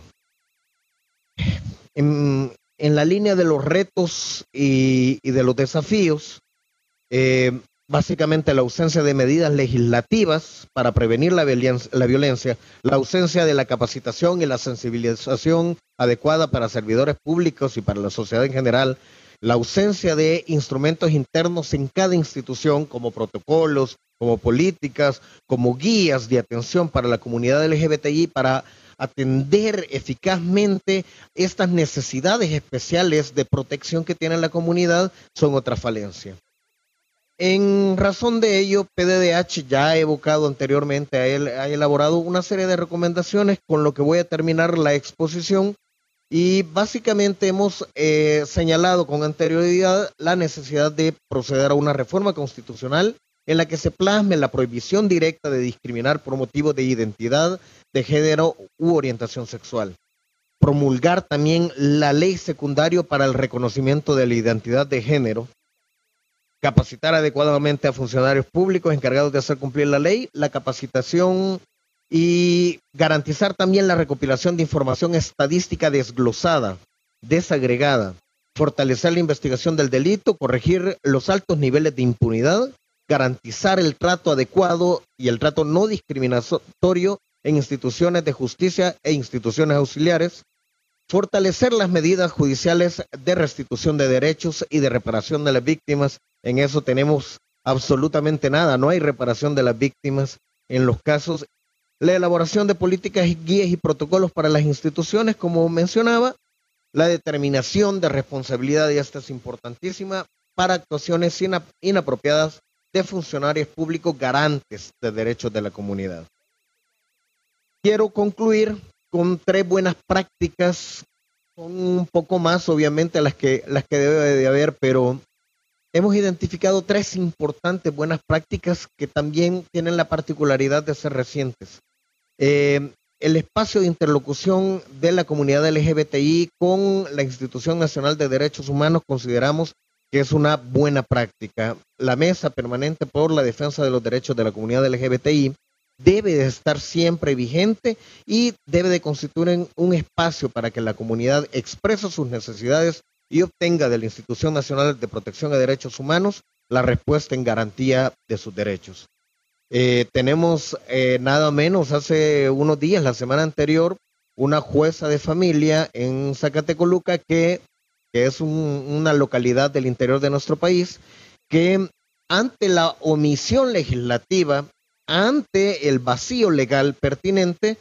Speaker 5: En, en la línea de los retos y, y de los desafíos, eh, básicamente la ausencia de medidas legislativas para prevenir la violencia, la violencia, la ausencia de la capacitación y la sensibilización adecuada para servidores públicos y para la sociedad en general, La ausencia de instrumentos internos en cada institución, como protocolos, como políticas, como guías de atención para la comunidad L G B T I, para atender eficazmente estas necesidades especiales de protección que tiene la comunidad, son otra falencia. En razón de ello, P D D H ya ha evocado anteriormente, ha elaborado una serie de recomendaciones, con lo que voy a terminar la exposición, y básicamente hemos eh, señalado con anterioridad la necesidad de proceder a una reforma constitucional en la que se plasme la prohibición directa de discriminar por motivos de identidad, de género u orientación sexual. Promulgar también la ley secundaria para el reconocimiento de la identidad de género. Capacitar adecuadamente a funcionarios públicos encargados de hacer cumplir la ley, la capacitación y garantizar también la recopilación de información estadística desglosada, desagregada, fortalecer la investigación del delito, corregir los altos niveles de impunidad, garantizar el trato adecuado y el trato no discriminatorio en instituciones de justicia e instituciones auxiliares, fortalecer las medidas judiciales de restitución de derechos y de reparación de las víctimas. En eso tenemos absolutamente nada, no hay reparación de las víctimas en los casos. La elaboración de políticas, guías y protocolos para las instituciones, como mencionaba, la determinación de responsabilidad, y esta es importantísima, para actuaciones inapropiadas de funcionarios públicos garantes de derechos de la comunidad. Quiero concluir con tres buenas prácticas, con un poco más obviamente las que, las que debe de haber, pero hemos identificado tres importantes buenas prácticas que también tienen la particularidad de ser recientes. Eh, el espacio de interlocución de la comunidad L G B T I con la Institución Nacional de Derechos Humanos consideramos que es una buena práctica. La Mesa Permanente por la Defensa de los Derechos de la Comunidad L G B T I debe de estar siempre vigente y debe de constituir un espacio para que la comunidad exprese sus necesidades y obtenga de la Institución Nacional de Protección de Derechos Humanos la respuesta en garantía de sus derechos. Eh, tenemos eh, nada menos hace unos días, la semana anterior, una jueza de familia en Zacatecoluca, que, que es un, una localidad del interior de nuestro país, que ante la omisión legislativa, ante el vacío legal pertinente,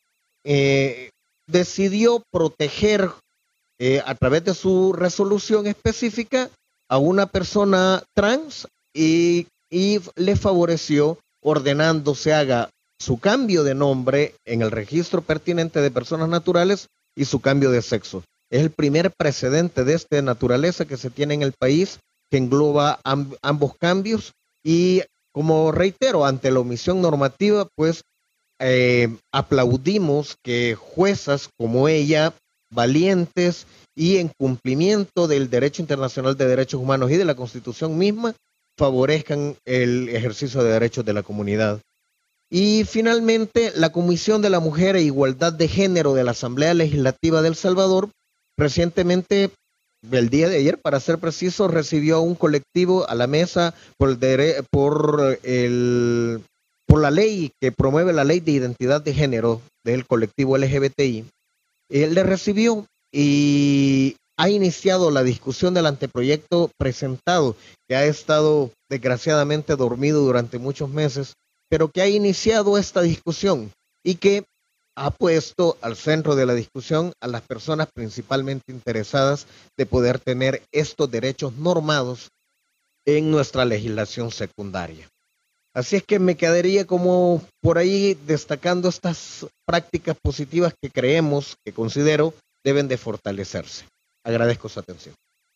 Speaker 5: eh, decidió proteger eh, a través de su resolución específica a una persona trans y, y le favoreció ordenando se haga su cambio de nombre en el registro pertinente de personas naturales y su cambio de sexo. Es el primer precedente de esta naturaleza que se tiene en el país, que engloba amb ambos cambios, y como reitero, ante la omisión normativa, pues eh, aplaudimos que juezas como ella, valientes y en cumplimiento del derecho internacional de derechos humanos y de la Constitución misma, favorezcan el ejercicio de derechos de la comunidad. Y finalmente, la Comisión de la Mujer e Igualdad de Género de la Asamblea Legislativa de El Salvador, recientemente, el día de ayer, para ser preciso, recibió a un colectivo a la mesa por, el por, el, por la ley que promueve la ley de identidad de género del colectivo L G B T I. Él le recibió y ha iniciado la discusión del anteproyecto presentado, que ha estado desgraciadamente dormido durante muchos meses, pero que ha iniciado esta discusión y que ha puesto al centro de la discusión a las personas principalmente interesadas de poder tener estos derechos normados en nuestra legislación secundaria. Así es que me quedaría como por ahí destacando estas prácticas positivas que creemos, que considero, deben de fortalecerse. Agradezco su atención.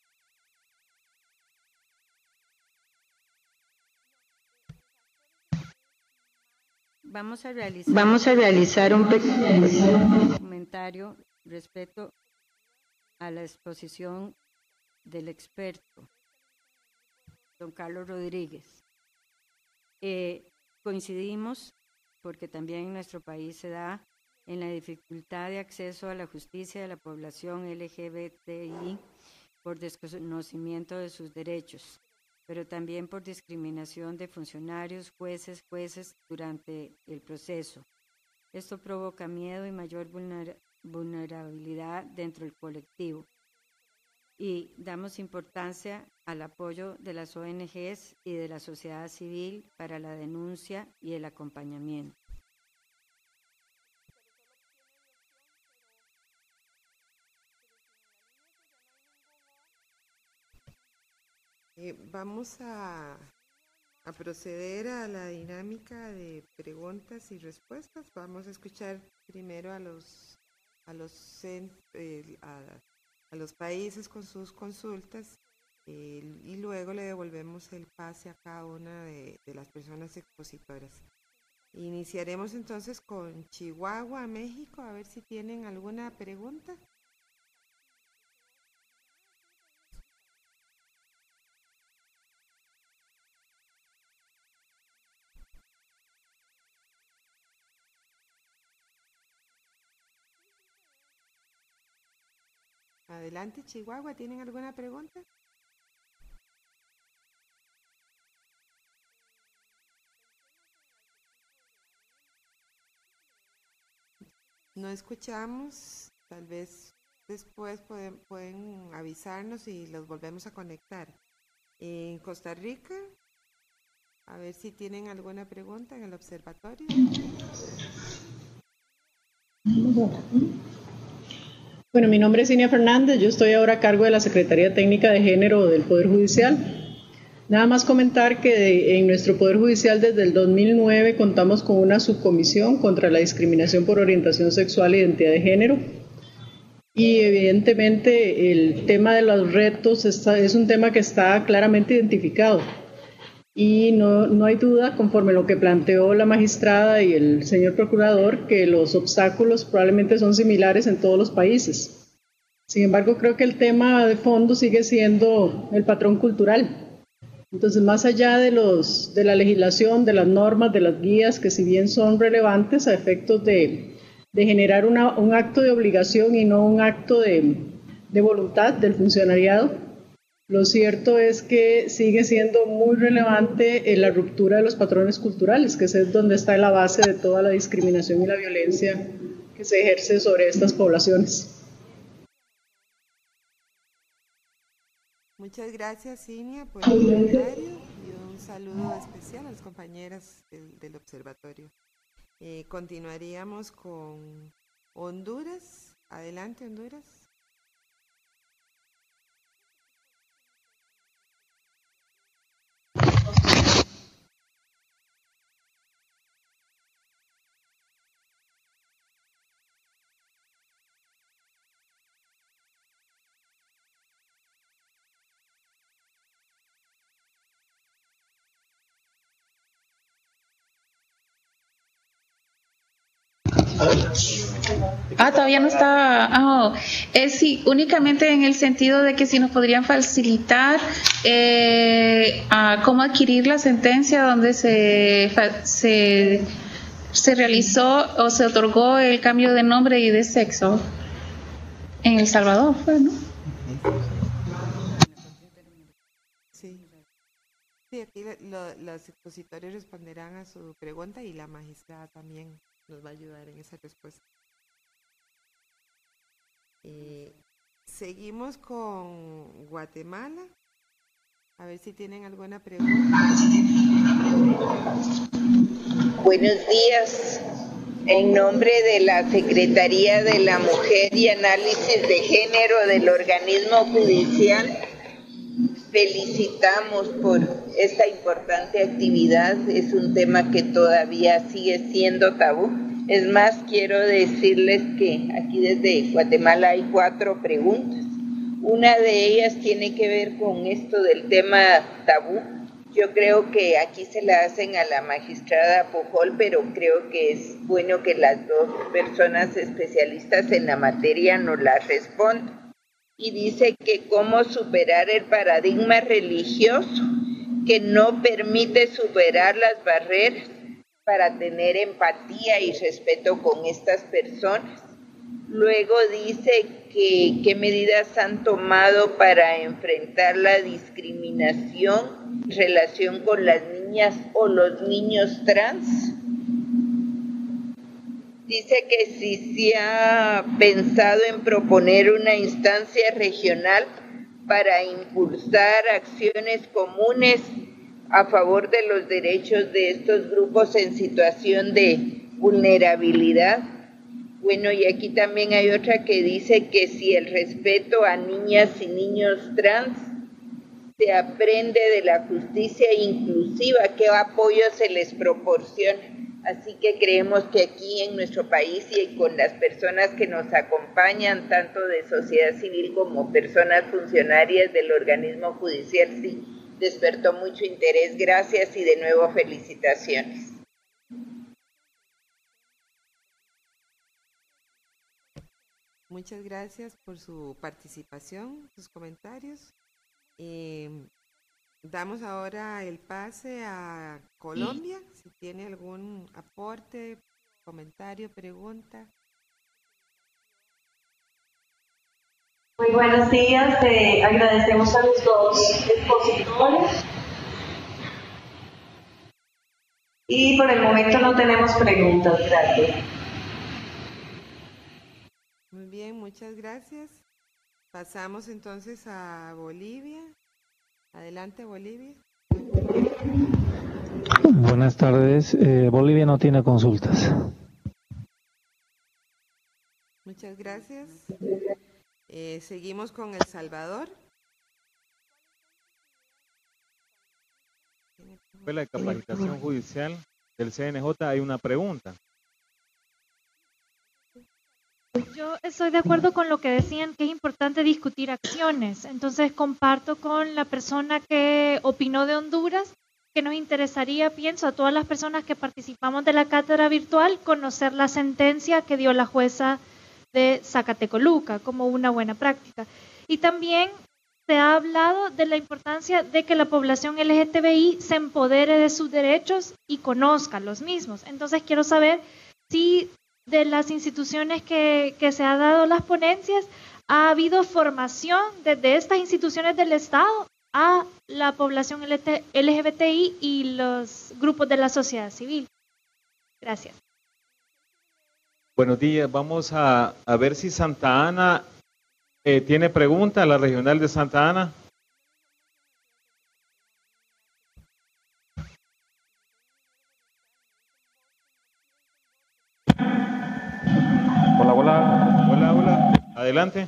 Speaker 1: Vamos a realizar,
Speaker 4: Vamos a realizar un pequeño
Speaker 1: comentario respecto a la exposición del experto, don Carlos Rodríguez. Eh, coincidimos, porque también en nuestro país se da, en la dificultad de acceso a la justicia de la población L G B T I por desconocimiento de sus derechos, pero también por discriminación de funcionarios, jueces, jueces durante el proceso. Esto provoca miedo y mayor vulner- vulnerabilidad dentro del colectivo. y damos importancia al apoyo de las O N Ges y de la sociedad civil para la denuncia y el acompañamiento.
Speaker 2: Eh, vamos a, a proceder a la dinámica de preguntas y respuestas. Vamos a escuchar primero a los, a los, eh, a, a los países con sus consultas eh, y luego le devolvemos el pase a cada una de, de las personas expositoras. Iniciaremos entonces con Chihuahua, México, a ver si tienen alguna pregunta. Adelante, Chihuahua, ¿tienen alguna pregunta? No escuchamos, tal vez después pueden, pueden avisarnos y los volvemos a conectar. En Costa Rica, a ver si tienen alguna pregunta en el observatorio.
Speaker 6: Bueno, mi nombre es Inia Fernández, yo estoy ahora a cargo de la Secretaría Técnica de Género del Poder Judicial. Nada más comentar que de, en nuestro Poder Judicial desde el dos mil nueve contamos con una subcomisión contra la discriminación por orientación sexual e identidad de género. Y evidentemente el tema de los retos está, es un tema que está claramente identificado. Y no, no hay duda, conforme lo que planteó la magistrada y el señor procurador, que los obstáculos probablemente son similares en todos los países. Sin embargo, creo que el tema de fondo sigue siendo el patrón cultural. Entonces, más allá de, los, de la legislación, de las normas, de las guías, que si bien son relevantes a efectos de, de generar una, un acto de obligación y no un acto de, de voluntad del funcionariado, lo cierto es que sigue siendo muy relevante la ruptura de los patrones culturales, que es donde está la base de toda la discriminación y la violencia que se ejerce sobre estas poblaciones.
Speaker 2: Muchas gracias, Inia, por el comentario y un saludo especial a las compañeras del, del observatorio. Eh, continuaríamos con Honduras. Adelante, Honduras.
Speaker 7: Ah, todavía no está. Oh, es sí, únicamente en el sentido de que si nos podrían facilitar eh, a cómo adquirir la sentencia donde se, se, se realizó o se otorgó el cambio de nombre y de sexo en El Salvador, fue, ¿no?
Speaker 2: Sí. Sí, aquí lo, los expositores responderán a su pregunta y la magistrada también nos va a ayudar en esa respuesta. Eh, seguimos con Guatemala. A ver si tienen alguna pregunta.
Speaker 8: Buenos días. En nombre de la Secretaría de la Mujer y Análisis de Género del organismo judicial, felicitamos por esta importante actividad. Es un tema que todavía sigue siendo tabú. Es más, quiero decirles que aquí desde Guatemala hay cuatro preguntas. Una de ellas tiene que ver con esto del tema tabú. Yo creo que aquí se la hacen a la magistrada Pujol, pero creo que es bueno que las dos personas especialistas en la materia nos la respondan. Y dice que cómo superar el paradigma religioso que no permite superar las barreras para tener empatía y respeto con estas personas. Luego dice que qué medidas han tomado para enfrentar la discriminación en relación con las niñas o los niños trans. Dice que si se ha pensado en proponer una instancia regional para impulsar acciones comunes a favor de los derechos de estos grupos en situación de vulnerabilidad. Bueno, y aquí también hay otra que dice que si el respeto a niñas y niños trans se aprende de la justicia inclusiva, qué apoyo se les proporciona. Así que creemos que aquí en nuestro país y con las personas que nos acompañan, tanto de sociedad civil como personas funcionarias del organismo judicial, sí, despertó mucho interés. Gracias y de nuevo felicitaciones.
Speaker 2: Muchas gracias por su participación, sus comentarios. Eh, damos ahora el pase a Colombia, si tiene algún aporte, comentario, pregunta.
Speaker 9: Muy buenos días, eh, agradecemos a los dos expositores y por el momento no tenemos preguntas, gracias.
Speaker 2: Muy bien, muchas gracias. Pasamos entonces a Bolivia. Adelante, Bolivia.
Speaker 10: Buenas tardes. Eh, Bolivia no tiene consultas.
Speaker 2: Muchas gracias. Eh, seguimos con El Salvador.
Speaker 11: Escuela de Capacitación Judicial del C N J hay una pregunta.
Speaker 12: Yo estoy de acuerdo con lo que decían, que es importante discutir acciones. Entonces comparto con la persona que opinó de Honduras, que nos interesaría, pienso, a todas las personas que participamos de la cátedra virtual, conocer la sentencia que dio la jueza de Zacatecoluca como una buena práctica. Y también se ha hablado de la importancia de que la población L G T B I se empodere de sus derechos y conozca los mismos. Entonces quiero saber si de las instituciones que, que se ha dado las ponencias, ha habido formación desde estas instituciones del Estado a la población L G B T I y los grupos de la sociedad civil. Gracias.
Speaker 11: Buenos días, vamos a, a ver si Santa Ana eh, tiene pregunta, la regional de Santa Ana.
Speaker 10: Hola, hola.
Speaker 11: Hola, hola. Adelante.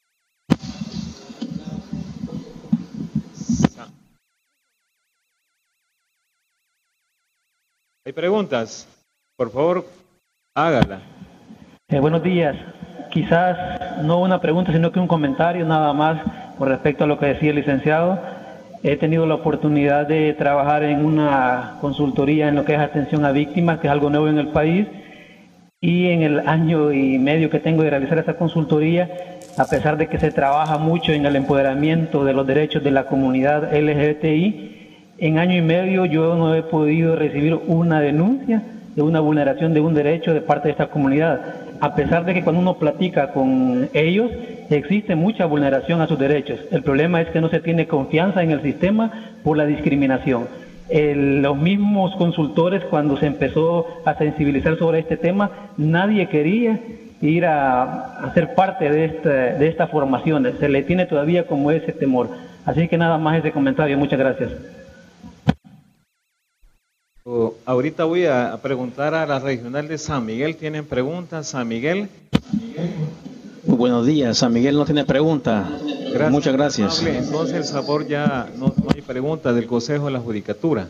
Speaker 11: ¿Hay preguntas? Por favor, hágala.
Speaker 10: Eh, buenos días. Quizás no una pregunta, sino que un comentario nada más con respecto a lo que decía el licenciado. He tenido la oportunidad de trabajar en una consultoría en lo que es atención a víctimas, que es algo nuevo en el país. Y en el año y medio que tengo de realizar esta consultoría, a pesar de que se trabaja mucho en el empoderamiento de los derechos de la comunidad L G B T I, en año y medio yo no he podido recibir una denuncia de una vulneración de un derecho de parte de esta comunidad, a pesar de que cuando uno platica con ellos existe mucha vulneración a sus derechos. El problema es que no se tiene confianza en el sistema por la discriminación. El, los mismos consultores, cuando se empezó a sensibilizar sobre este tema, nadie quería ir a, a ser parte de, este, de estas formaciones. Se le tiene todavía como ese temor. Así que nada más ese comentario. Muchas gracias.
Speaker 11: Oh, ahorita voy a preguntar a la regional de San Miguel. ¿Tienen preguntas? San Miguel.
Speaker 13: Muy buenos días. San Miguel no tiene pregunta. Gracias. Muchas gracias.
Speaker 11: Entonces, el sabor ya no, no hay pregunta del Consejo de la Judicatura.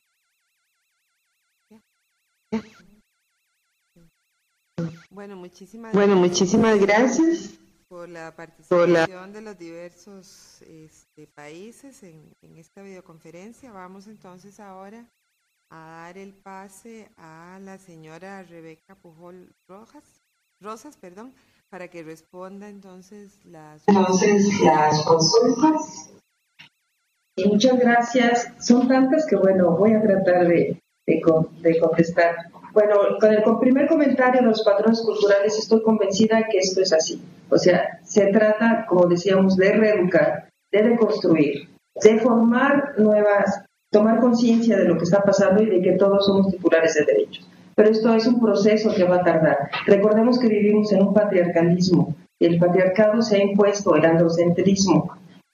Speaker 2: Bueno, muchísimas
Speaker 4: bueno,
Speaker 2: gracias,
Speaker 4: muchísimas gracias
Speaker 2: por la participación de los diversos este, países en, en esta videoconferencia. Vamos entonces ahora a dar el pase a la señora Rebeca Pujol Rojas, Rosas, perdón, para que responda entonces las,
Speaker 4: entonces, las consultas. Y muchas gracias. Son tantas que, bueno, voy a tratar de, de, de contestar. Bueno, con el con primer comentario de los patrones culturales, estoy convencida que esto es así. O sea, se trata, como decíamos, de reeducar, de reconstruir, de formar nuevas, tomar conciencia de lo que está pasando y de que todos somos titulares de derechos. Pero esto es un proceso que va a tardar. Recordemos que vivimos en un patriarcalismo. El patriarcado se ha impuesto, el androcentrismo.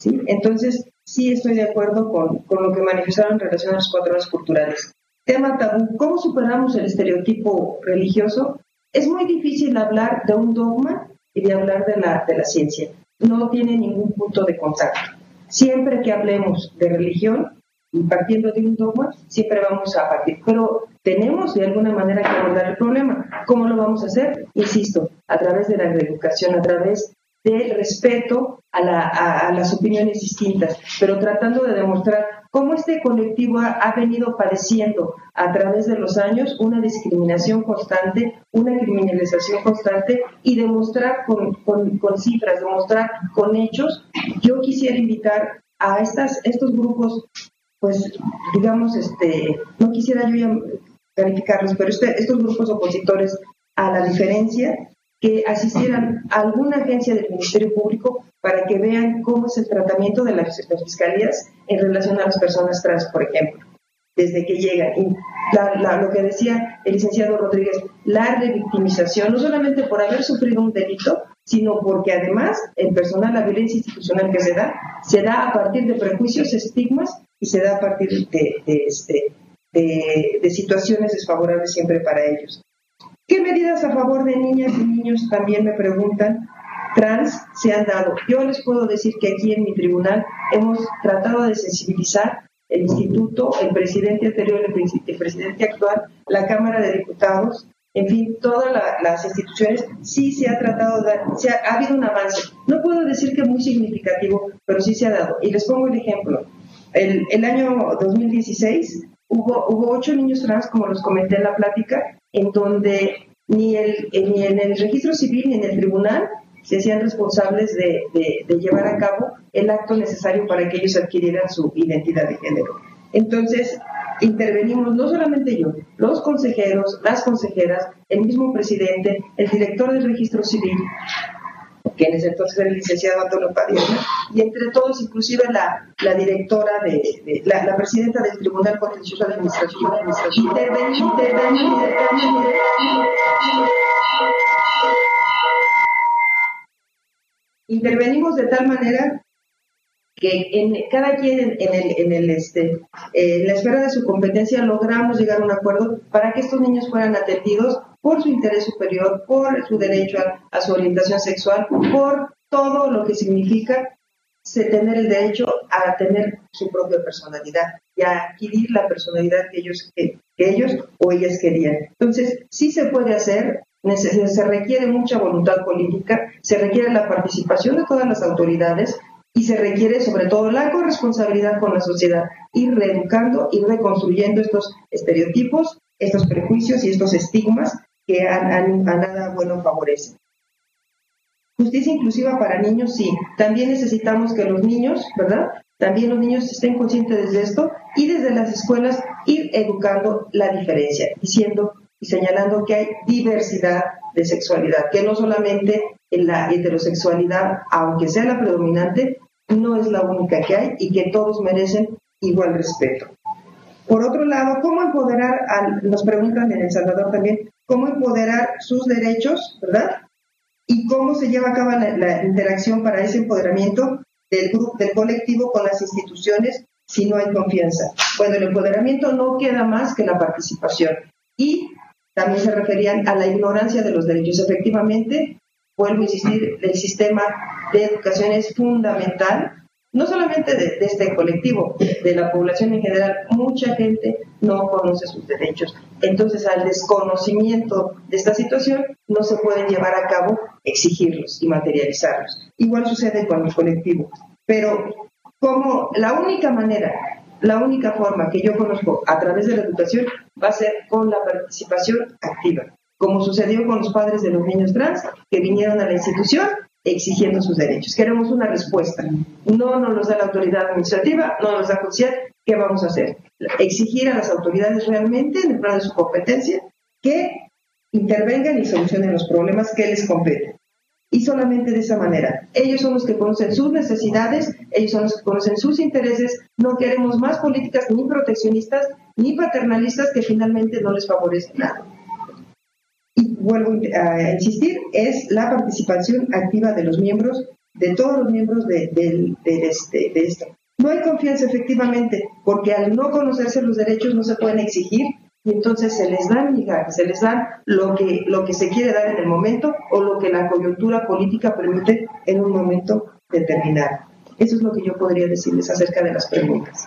Speaker 4: ¿sí? Entonces, sí estoy de acuerdo con, con lo que manifestaron en relación a los cuatro valores culturales. Tema tabú, ¿cómo superamos el estereotipo religioso? Es muy difícil hablar de un dogma y de hablar de la, de la ciencia. No tiene ningún punto de contacto. Siempre que hablemos de religión y partiendo de un dogma, siempre vamos a partir. Pero tenemos de alguna manera que abordar el problema. ¿Cómo lo vamos a hacer? Insisto, a través de la reeducación, a través del respeto a, la, a, a las opiniones distintas, pero tratando de demostrar cómo este colectivo ha, ha venido padeciendo a través de los años una discriminación constante, una criminalización constante, y demostrar con, con, con cifras, demostrar con hechos. Yo quisiera invitar a estas, estos grupos, pues digamos, este, no quisiera yo ya calificarlos, pero este, estos grupos opositores a la diferencia, que asistieran a alguna agencia del Ministerio Público para que vean cómo es el tratamiento de las, las fiscalías en relación a las personas trans, por ejemplo, desde que llegan. Y la, la, lo que decía el licenciado Rodríguez, la revictimización, no solamente por haber sufrido un delito, sino porque además el personal, la violencia institucional que se da, se da a partir de prejuicios, estigmas, y se da a partir de, de, este, de, de situaciones desfavorables siempre para ellos. ¿Qué medidas a favor de niñas y niños, también me preguntan, trans se han dado? Yo les puedo decir que aquí en mi tribunal hemos tratado de sensibilizar el instituto, el presidente anterior, el presidente actual, la Cámara de Diputados, en fin, todas la, las instituciones. Sí se ha tratado de dar, se ha, ha habido un avance. No puedo decir que muy significativo, pero sí se ha dado. Y les pongo el ejemplo. El, el año dos mil dieciséis hubo, hubo ocho niños trans, como los comenté en la plática, en donde ni, el, ni en el registro civil ni en el tribunal se hacían responsables de, de, de llevar a cabo el acto necesario para que ellos adquirieran su identidad de género. Entonces, intervenimos no solamente yo, los consejeros, las consejeras, el mismo presidente, el director del registro civil, que en ese entonces era el licenciado Antonio Padilla, y entre todos, inclusive la, la directora, de, de la, la presidenta del Tribunal Contencioso Administrativo, intervenimos, intervenimos, intervenimos de tal manera que en cada quien en, en, el, en, el, este, eh, en la esfera de su competencia logramos llegar a un acuerdo para que estos niños fueran atendidos por su interés superior, por su derecho a, a su orientación sexual, por todo lo que significa tener el derecho a tener su propia personalidad y a adquirir la personalidad que ellos, que, que ellos o ellas querían. Entonces, sí se puede hacer, se, se requiere mucha voluntad política, se requiere la participación de todas las autoridades, y se requiere sobre todo la corresponsabilidad con la sociedad, ir reeducando y reconstruyendo estos estereotipos, estos prejuicios y estos estigmas que a, a, a nada bueno favorecen. Justicia inclusiva para niños, sí. También necesitamos que los niños, ¿verdad? También los niños estén conscientes de esto y desde las escuelas ir educando la diferencia, diciendo y señalando que hay diversidad de sexualidad, que no solamente en la heterosexualidad, aunque sea la predominante, no es la única que hay y que todos merecen igual respeto. Por otro lado, ¿cómo empoderar, a, nos preguntan en El Salvador también, cómo empoderar sus derechos, ¿verdad? Y cómo se lleva a cabo la, la interacción para ese empoderamiento del grupo, del colectivo con las instituciones si no hay confianza. Bueno, el empoderamiento no queda más que la participación. Y también se referían a la ignorancia de los derechos. Efectivamente, vuelvo a insistir, el sistema de educación es fundamental, no solamente de, de este colectivo, de la población en general. Mucha gente no conoce sus derechos. Entonces, al desconocimiento de esta situación, no se pueden llevar a cabo exigirlos y materializarlos. Igual sucede con el colectivo. Pero como la única manera, la única forma que yo conozco a través de la educación va a ser con la participación activa, como sucedió con los padres de los niños trans que vinieron a la institución exigiendo sus derechos. Queremos una respuesta. No nos los da la autoridad administrativa, no nos da judicial. ¿Qué vamos a hacer? Exigir a las autoridades realmente, en el plano de su competencia, que intervengan y solucionen los problemas que les competen. Y solamente de esa manera. Ellos son los que conocen sus necesidades, ellos son los que conocen sus intereses. No queremos más políticas ni proteccionistas ni paternalistas que finalmente no les favorecen nada. Y vuelvo a insistir, es la participación activa de los miembros de todos los miembros de, de, de, este, de esto. No hay confianza efectivamente, porque al no conocerse los derechos no se pueden exigir y entonces se les da migajas, se les da lo que, lo que se quiere dar en el momento o lo que la coyuntura política permite en un momento determinado. Eso es lo que yo podría decirles acerca de las preguntas.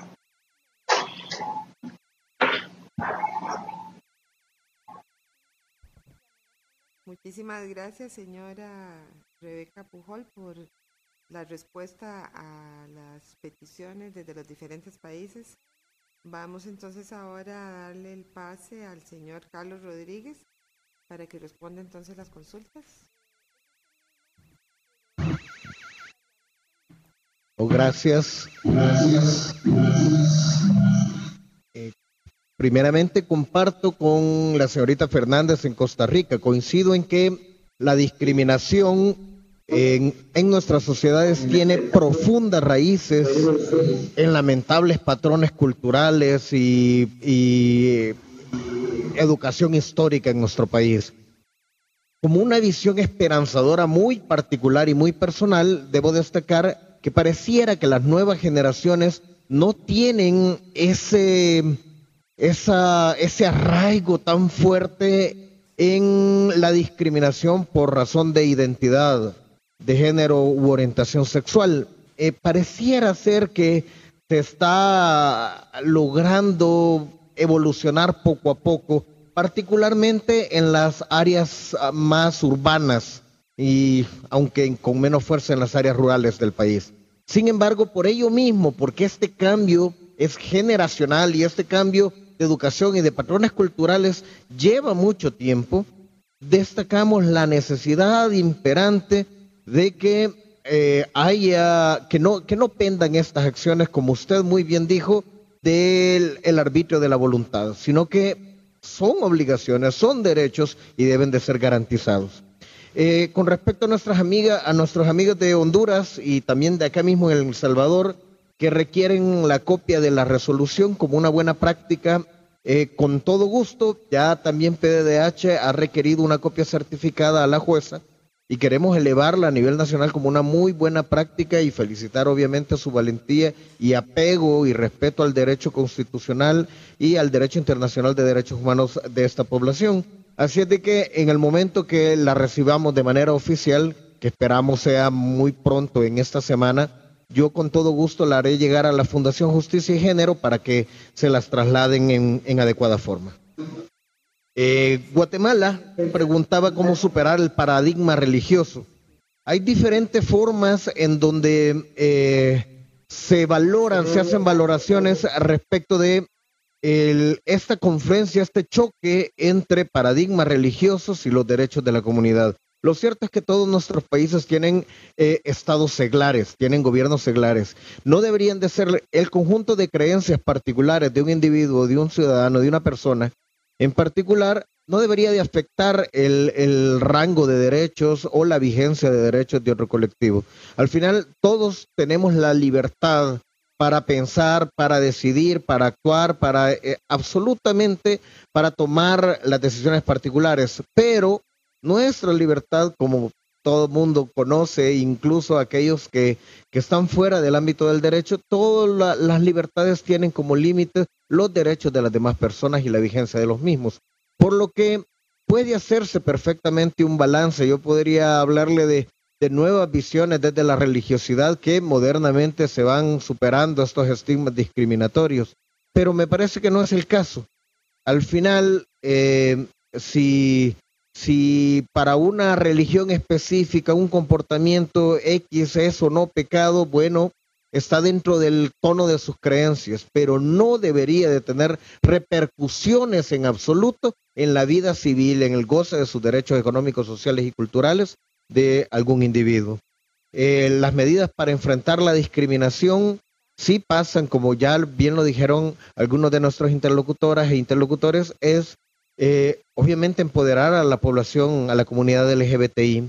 Speaker 2: Muchísimas gracias, señora Rebeca Pujol, por la respuesta a las peticiones desde los diferentes países. Vamos entonces ahora a darle el pase al señor Carlos Rodríguez para que responda entonces las consultas.
Speaker 5: Oh, gracias. Gracias. Eh, primeramente comparto con la señorita Fernández en Costa Rica. Coincido en que la discriminación en, en nuestras sociedades tiene profundas raíces en lamentables patrones culturales y, y educación histórica en nuestro país. Como una visión esperanzadora muy particular y muy personal, debo destacar que pareciera que las nuevas generaciones no tienen ese, esa, ese arraigo tan fuerte en la discriminación por razón de identidad, de género u orientación sexual. Eh, pareciera ser que se está logrando evolucionar poco a poco, particularmente en las áreas más urbanas y aunque con menos fuerza en las áreas rurales del país. Sin embargo, por ello mismo, porque este cambio es generacional y este cambio de educación y de patrones culturales lleva mucho tiempo, destacamos la necesidad imperante de que eh, haya, que no, que no pendan estas acciones, como usted muy bien dijo, del el arbitrio de la voluntad, sino que son obligaciones, son derechos y deben de ser garantizados. Eh, con respecto a nuestras amigas, a nuestros amigos de Honduras y también de acá mismo en El Salvador, que requieren la copia de la resolución como una buena práctica, eh, con todo gusto, ya también P D D H ha requerido una copia certificada a la jueza y queremos elevarla a nivel nacional como una muy buena práctica y felicitar obviamente su valentía y apego y respeto al derecho constitucional y al derecho internacional de derechos humanos de esta población. Así es de que en el momento que la recibamos de manera oficial, que esperamos sea muy pronto en esta semana, yo con todo gusto la haré llegar a la Fundación Justicia y Género para que se las trasladen en, en adecuada forma. Eh, Guatemala preguntaba cómo superar el paradigma religioso. Hay diferentes formas en donde eh, se valoran, se hacen valoraciones respecto de El, esta confluencia, este choque entre paradigmas religiosos y los derechos de la comunidad. Lo cierto es que todos nuestros países tienen eh, estados seglares, tienen gobiernos seglares. No deberían de ser el conjunto de creencias particulares de un individuo, de un ciudadano, de una persona en particular, no debería de afectar el, el rango de derechos o la vigencia de derechos de otro colectivo. Al final, todos tenemos la libertad para pensar, para decidir, para actuar, para eh, absolutamente para tomar las decisiones particulares, pero nuestra libertad, como todo el mundo conoce, incluso aquellos que, que están fuera del ámbito del derecho, todas la, las libertades tienen como límite los derechos de las demás personas y la vigencia de los mismos, por lo que puede hacerse perfectamente un balance. Yo podría hablarle de de nuevas visiones desde la religiosidad que modernamente se van superando estos estigmas discriminatorios, pero me parece que no es el caso. Al final, eh, si, si para una religión específica un comportamiento X es o no pecado, bueno, está dentro del tono de sus creencias, pero no debería de tener repercusiones en absoluto en la vida civil, en el goce de sus derechos económicos, sociales y culturales de algún individuo. Eh, las medidas para enfrentar la discriminación sí pasan, como ya bien lo dijeron algunos de nuestros interlocutoras e interlocutores, es eh, obviamente empoderar a la población, a la comunidad L G B T I.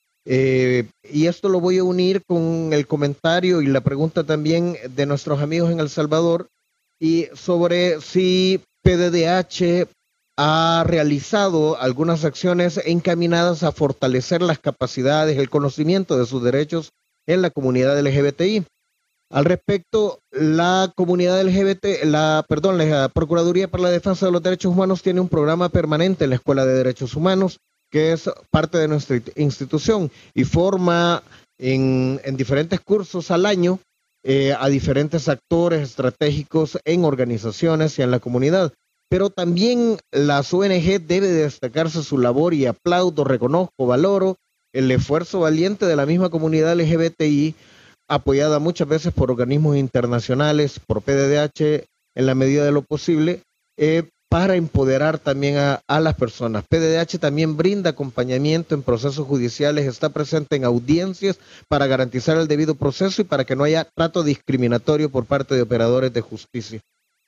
Speaker 5: Eh, y esto lo voy a unir con el comentario y la pregunta también de nuestros amigos en El Salvador y sobre si P D D H ha realizado algunas acciones encaminadas a fortalecer las capacidades, el conocimiento de sus derechos en la comunidad L G B T I. Al respecto, la comunidad L G B T, la, perdón, la Procuraduría para la Defensa de los Derechos Humanos tiene un programa permanente en la Escuela de Derechos Humanos, que es parte de nuestra institución y forma en, en diferentes cursos al año eh, a diferentes actores estratégicos en organizaciones y en la comunidad. Pero también las O N G debe de destacarse su labor y aplaudo, reconozco, valoro el esfuerzo valiente de la misma comunidad L G B T I, apoyada muchas veces por organismos internacionales, por P D D H, en la medida de lo posible, eh, para empoderar también a, a las personas. P D D H también brinda acompañamiento en procesos judiciales, está presente en audiencias para garantizar el debido proceso y para que no haya trato discriminatorio por parte de operadores de justicia.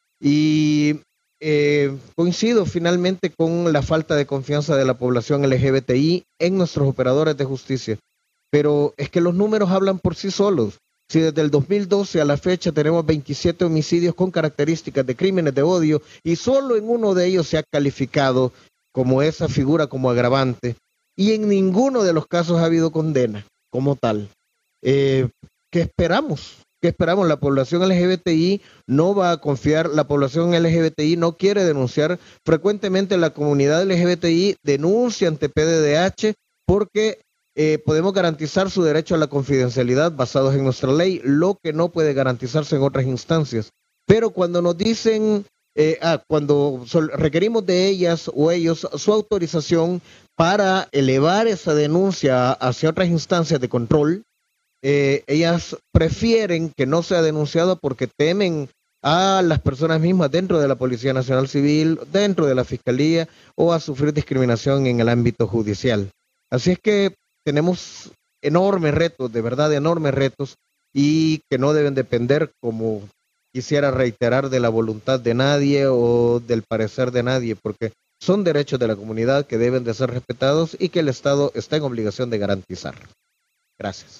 Speaker 5: Y eh, coincido finalmente con la falta de confianza de la población L G B T I en nuestros operadores de justicia. Pero es que los números hablan por sí solos. Si desde el dos mil doce a la fecha tenemos veintisiete homicidios con características de crímenes de odio y solo en uno de ellos se ha calificado como esa figura como agravante y en ninguno de los casos ha habido condena como tal. Eh, ¿Qué esperamos? ¿Qué esperamos? La población L G B T I no va a confiar, la población L G B T I no quiere denunciar. Frecuentemente la comunidad L G B T I denuncia ante P D D H porque Eh, podemos garantizar su derecho a la confidencialidad basados en nuestra ley, lo que no puede garantizarse en otras instancias. Pero cuando nos dicen, eh, ah, cuando sol, requerimos de ellas o ellos su autorización para elevar esa denuncia hacia otras instancias de control, eh, ellas prefieren que no sea denunciado porque temen a las personas mismas dentro de la Policía Nacional Civil, dentro de la Fiscalía o a sufrir discriminación en el ámbito judicial. Así es que tenemos enormes retos, de verdad enormes retos, y que no deben depender, como quisiera reiterar, de la voluntad de nadie o del parecer de nadie, porque son derechos de la comunidad que deben de ser respetados y que el Estado está en obligación de garantizar. Gracias.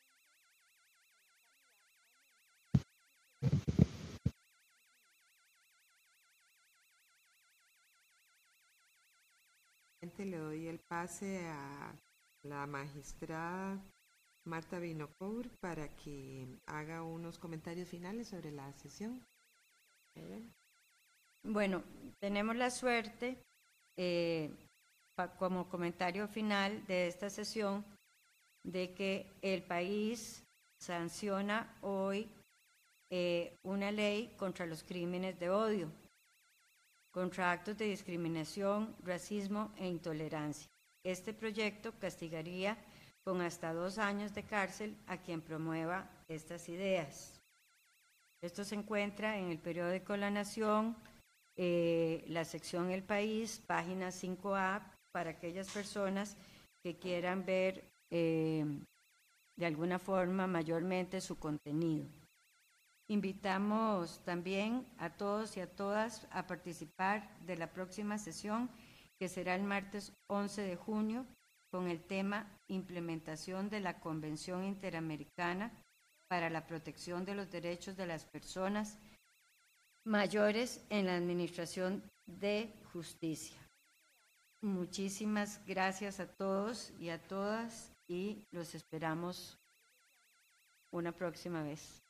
Speaker 2: Le doy el pase a la magistrada Marta Vinocourt para que haga unos comentarios finales sobre la sesión.
Speaker 1: Bueno, tenemos la suerte, eh, pa, como comentario final de esta sesión, de que el país sanciona hoy eh, una ley contra los crímenes de odio, contra actos de discriminación, racismo e intolerancia. Este proyecto castigaría con hasta dos años de cárcel a quien promueva estas ideas. Esto se encuentra en el periódico La Nación, eh, la sección El País, página cinco A, para aquellas personas que quieran ver eh, de alguna forma mayormente su contenido. Invitamos también a todos y a todas a participar de la próxima sesión, que será el martes once de junio, con el tema Implementación de la Convención Interamericana para la Protección de los Derechos de las Personas Mayores en la Administración de Justicia. Muchísimas gracias a todos y a todas y los esperamos una próxima vez.